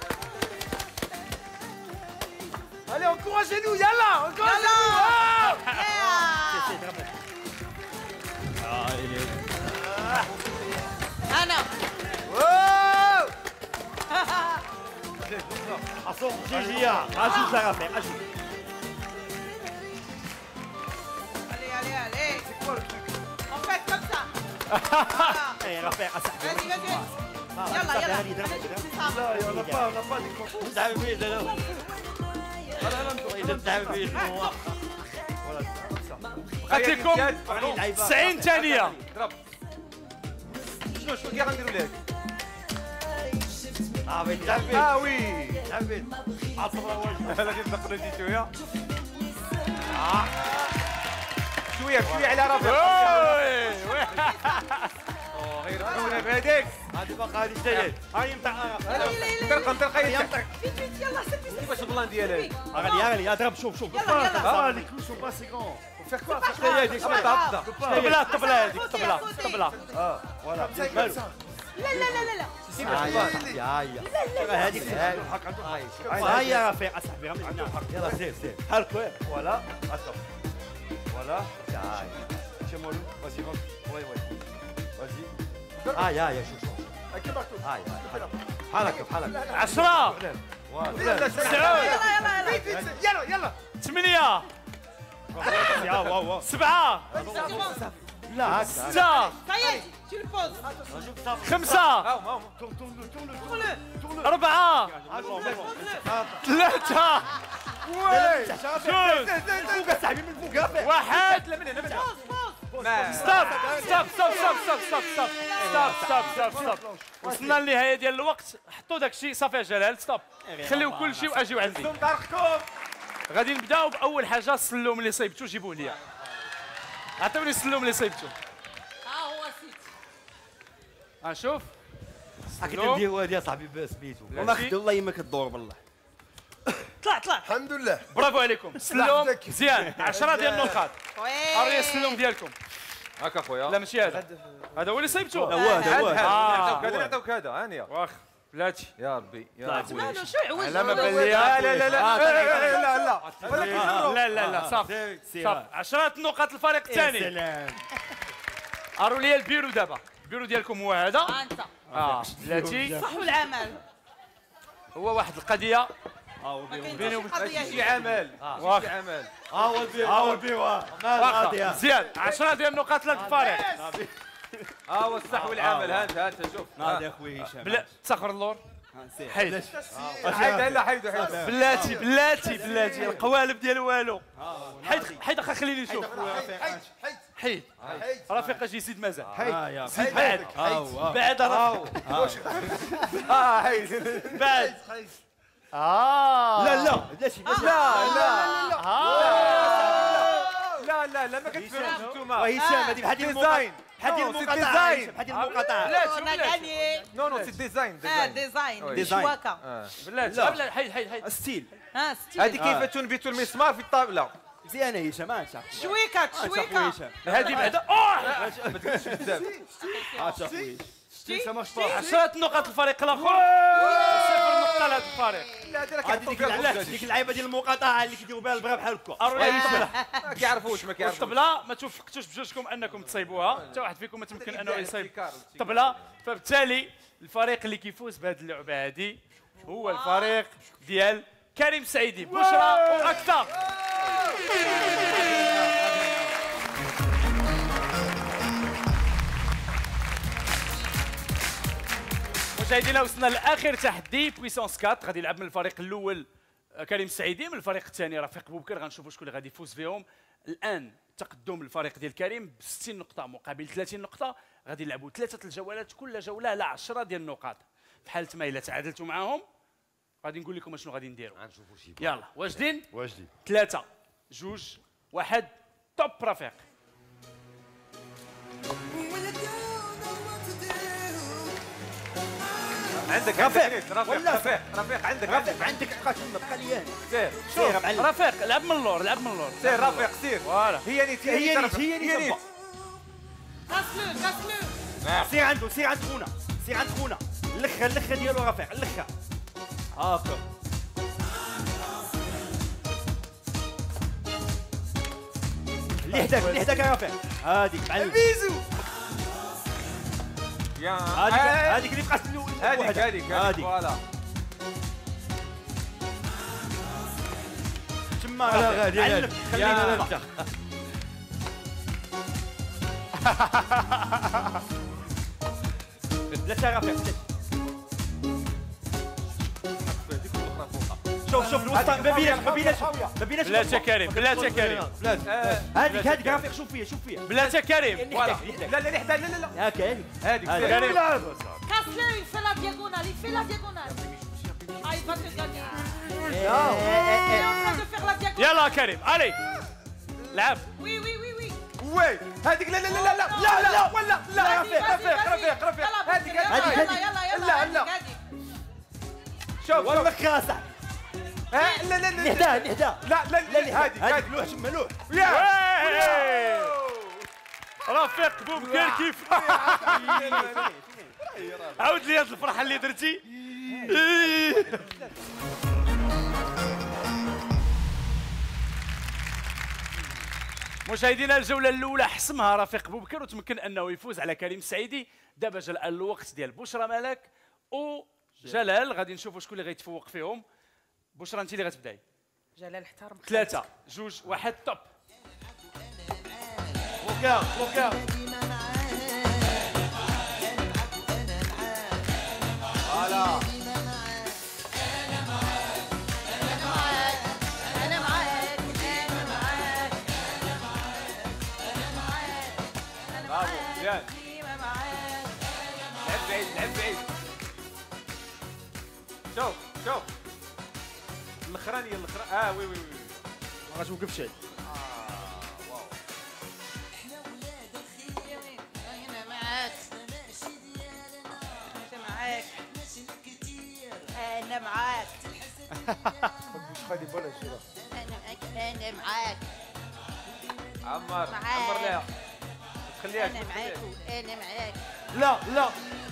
Allez, encouragez-nous, yalla. Encouragez-nous. يلا. انا. Wow. اصوم جيجيا اجوج لا رفيق اجوج allez allez allez. C'est quoi le truc? on fait comme ça. اي رفيق اصاحبي vas-y vas-y. يلا يلا. هاني ضرب Là, on n'a pas, on n'a pas des concours. دعم فيه لا اذا دعم فيه خدت لكم تسعين ثانيه ضرب شنو شنو كي غنديروا لك اه بين دعم فيه اه وي دعم فيه عصبه وجهه هلا غادي نقلوا شي شويه شويه شويه على رفيق غير خونا بهذيك هذه باقا هذه جايه هاي نتاع انطلق انطلق فيت فيت يلا سير فيت. كيفاش البلان ديالها غالي غالي ضرب شوف شوف يلا يلا. Ah, les clous sont pas assez grands. Faut faire quoi? شنو هي هذيك؟ طبله طبله هذيك طبله طبله فوالا Comme ça, comme ça. لا لا لا لا لا. هيا هيا هذيك الحق عنده هاي. هيا رفيق اصاحبي غير من هنا يلا سير سير حرك وين Voilà, attends. Voilà. Tiens-moi le. Vas-y, rentre. Ouais, ouais. Vas-y. هيا هيا شوف شوف Avec le marteau. هيا بحالك بحالك عشرة يلا تسعود يلا يلا Vite, vite, يلا يلا. ثمانية واو واو سبعة لا هكا ستة ça y est tu le poses. خمسة ها هما أربعة ثلاثة جوج فوق صاحبي من فوق رفيق واحد لا من هنا من هنا pose pose. ستوب ستوب ستوب ستوب ستوب ستوب ستوب ستوب ستوب ستوب وصلنا للنهاية ديال الوقت حطوا داك الشيء صافي يا جلال ستوب خليو كل شيء واجيو عندي طرقكم غادي نبداو باول حاجه السلوم اللي صيبتو جيبوه ليا. عطيوني السلوم اللي صيبتو. ها هو سيدي. غنشوف. هاك نديرو هادي صاحبي سميتو والله خدي والله ما كدور بالله. طلع طلع. الحمد لله. برافو عليكم. السلوم مزيان. عشرة ديال النقاط. اري السلوم ديالكم. هاكا خويا. لا ماشي هذا. هذا هو اللي صيبتو. هو هذا هو نعطيوك هذا نعطيوك هذا هانيه. واخ بلاتي. يا ربي يا ربي. مالو شو عوج. لا ما بان لي. لا لا لا لا لا لا لا لا صافي صافي. عشرة نقاط الفريق الثاني. سلام. اروا لي البيرو دابا. البيرو ديالكم هو هذا. انت. اه بلاتي. صحوا العمل. هو واحد القضيه. بيني وبين شي عمل واخ. شي عمل. ها هو البيو ها هو البيو واخا مزيان. عشرة ديال النقاط لهذا الفريق. ها هو الصح والعمل. ها انت ها انت شوف. ناضي اخويا هشام. بلا تسخر اللور. حيد. حيد لا حيدو حيد. بلاتي بلاتي بلاتي القوالب ديال والو. حيد حيد اخا خليني نشوف. حيد رفيق اجي زيد مازال. حيد زيد بعد بعد رفيق. اه حيد بعد. اه لا لا بلاتي لا لا اه لا لا لا ما كتفهموش نتوما. وهشام هذه بحال ديال المقاطعه بحال ديال المقاطعه بحال ديال المقاطعه. On a gagné. نو نو سي ديزاين اه ديزاين. ديزاين شواكه. بلاتي بلا حيد حيد حيد. الستيل ها ستيل. هذه كيف تنبت المسمار في الطاوله. مزيانه هشام ها انت شويكه شويكه. هذه بعدا اوه ما تقولش بزاف. ها اخويا عشرة نقاط الفريق الاخر. صفر نقطه لهذا الفريق. لا هذه هذه ديك العلاش ديك اللعيبه ديال المقاطعه اللي كيديروا بها البغا بحال هكا. اروا لي الطبله. ما كيعرفوش ما كيعرفوش. الطبله ما توفقتوش بجوجكم انكم تصيبوها. حتى واحد فيكم ما تمكن انه يصيب الطبله. فبالتالي الفريق اللي كيفوز بهذه اللعبه هذه هو الفريق ديال كريم سعيدي. بشرى واكثر. مشاهدينا وصلنا لاخر تحدي بويسونس أربعة. غادي يلعب من الفريق الاول كريم سعيدي، من الفريق الثاني رفيق بوبكر. غنشوفوا شكون اللي غادي يفوز فيهم. الان تقدم الفريق ديال كريم ب ستين نقطه مقابل ثلاثين نقطه. غادي يلعبوا ثلاثه الجولات، كل جوله على عشرة ديال النقاط. في حاله ما الا تعادلتوا معاهم غادي نقول لكم شنو غادي نديروا. غنشوفوا شي يلا واجدين؟ واجدين. ثلاثه جوج واحد توب رفيق. عندك رفيق ولا رفيق رفيق عندك رفيق عندك بقى تما بقى لي انا. سير شوف رفيق لعب من اللور لعب من اللور. سير رفيق سير. فوالا هي نيت هي نيت هي نيت. غسلو غسلو. سير عنده سير عند خونا سير عند خونا. اللخه اللخه ديالو رفيق اللخه هاكا. اللي حداك اللي حداك يا رفيق هذيك معلم بيزو. يا هذيك هذيك اللي بقات الاول. هذيك هذيك هذيك فوالا. تما غادي معلم خلينا نبدا. لا رفيق شوف شوف الوسط ما بيناش ما بيناش ما بيناش. بلاتي يا كريم بلاتي يا كريم. هذيك هذيك رفيق شوف فيها شوف فيها. بلاتي يا كريم. لا لا اللي حدا لا لا لا هاكا هذيك هذيك كريم. Casse-le, il fait la diagonale, il fait la diagonale. Ah, il va te gagner. Il est en train de faire la diagonale. يلا يا كريم علي لعب. Oui, oui, oui, oui. وي هذيك لا لا لا لا لا لا لا ولا لا رفيق رفيق رفيق رفيق هذيك هذيك هذيك يلا يلا لا هذيك لا هذيك. شوف والله خاصع. ها لا لا لا نهدا نهدا لا لا لا هذيك هذيك هذيك لوح تما لوح. وي! رفيق بوبكر كيف عاود لي هاد الفرحه اللي درتي. مشاهدينا الجوله الاولى حسمها رفيق بوبكر وتمكن انه يفوز على كريم السعيدي. دابا جا الان الوقت ديال بشرى ملك وجلال. غادي نشوفوا شكون اللي غيتفوق فيهم. بشرى انت اللي غتبداي. جلال احترم. ثلاثه جوج واحد توب. بوكا بوكا فوالا مزيان. لعب بعيد لعب بعيد. شوف شوف الاخرانيه الاخرى اه وي وي وي بقاش وقف شي. انا معاك انا معاك خلي بالك شي انا معاك انا معاك عمر معاك. عمر لا ما تخليهاش انا معاك انا معاك لا لا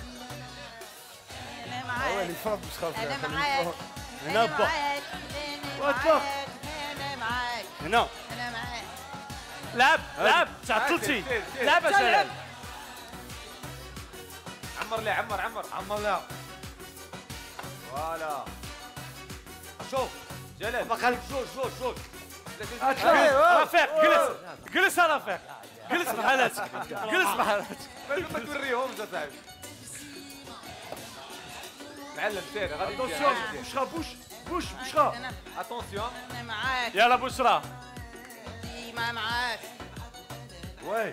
انا اه معاك اللي فرد مش خاف انا معاك هنا انا با. معاك انا واتفق. معاك انا معاك هنا انا معاك لعب لعب تعطلتي سير، سير. لعب يا جلال عمر لا عمر عمر عمر لا فوالا شوف جلال ما خليك جوج جوج جوج رفيق جلس جلس يا رفيق جلس بحالاتك جلس بحالاتك ما توريهمش اصاحبي معلم سير غادي اتونسيون بوشرا بوش بوش بوشرا انا اتونسيون انا معاك يلا بشرى ديما معاك وي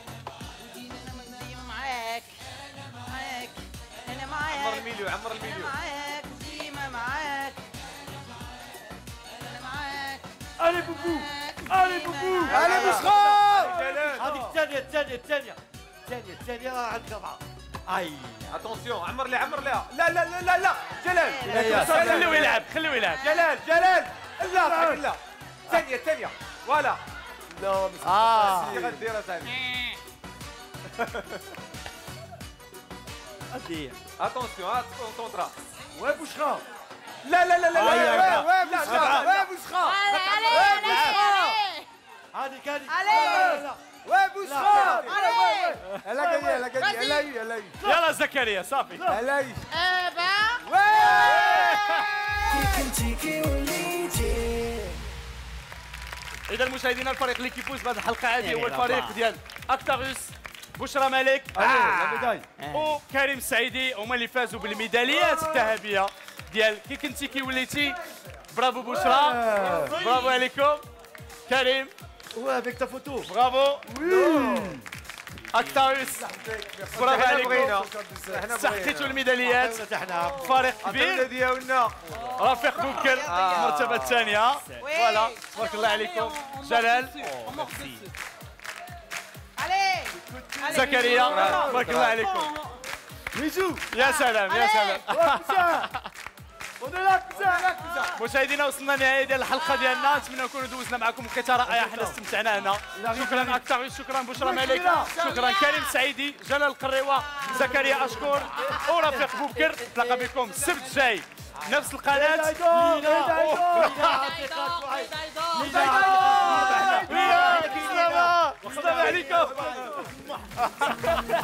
ديما معاك معاك انا عمر معاك الميليو عمر انا الميليو معاك ديما معاك انا معاك الي بوبو الي بوبو علي بوشرا جلال هذيك الثانية الثانية الثانية الثانية الثانية راه عندك ربعة اي اتونسيون عمر لا عمر لا لا لا لا لا لا جلال خليه يلعب خليه يلعب جلال جلال لا صاحبي لا ثانية ثانية فوالا لا اه اللي غدير اصاحبي هادي اتونسيون كونسونطرا وي بوشرا لا لا لا لا وي لا وي بوشرا وي بوشرا هذيك هذيك وي بوشرا علي الا غادي الا غادي الا هي الا هي يلا زكريا صافي الا هي ابا كي كنتي كي وليتي. اذا مشاهدينا الفريق اللي كيفوز بهذه الحلقه هذه هو الفريق ديال اكتاغوس بشرى ملك لا ميداي وكريم السعيدي هما اللي فازوا بالميداليات الذهبيه ديال كي كنتي كي وليتي. برافو بشرى برافو عليكم كريم Ouais, avec ta photo. برافو اكتاغوس برافو عليكم احنا استحقيتوا الميداليات فريق كبير ديالنا رفيق بوكر المرتبه الثانيه فوالا تبارك الله عليكم جلال علي زكريا تبارك الله عليكم بيجو يا سلام يا سلام ودلاك بزاف مشاهدينا وصلنا لنهايه ديال الحلقه ديالنا نتمنى نكونوا دوزنا معكم كترائع حنا استمتعنا هنا شكرا اكتاغوس شكرا بشرى ملك شكرا كريم السعيدي جلال القريوه زكريا اشكور ورفيق بوكر نتلاقى بكم السبت الجاي نفس القناه السلام عليكم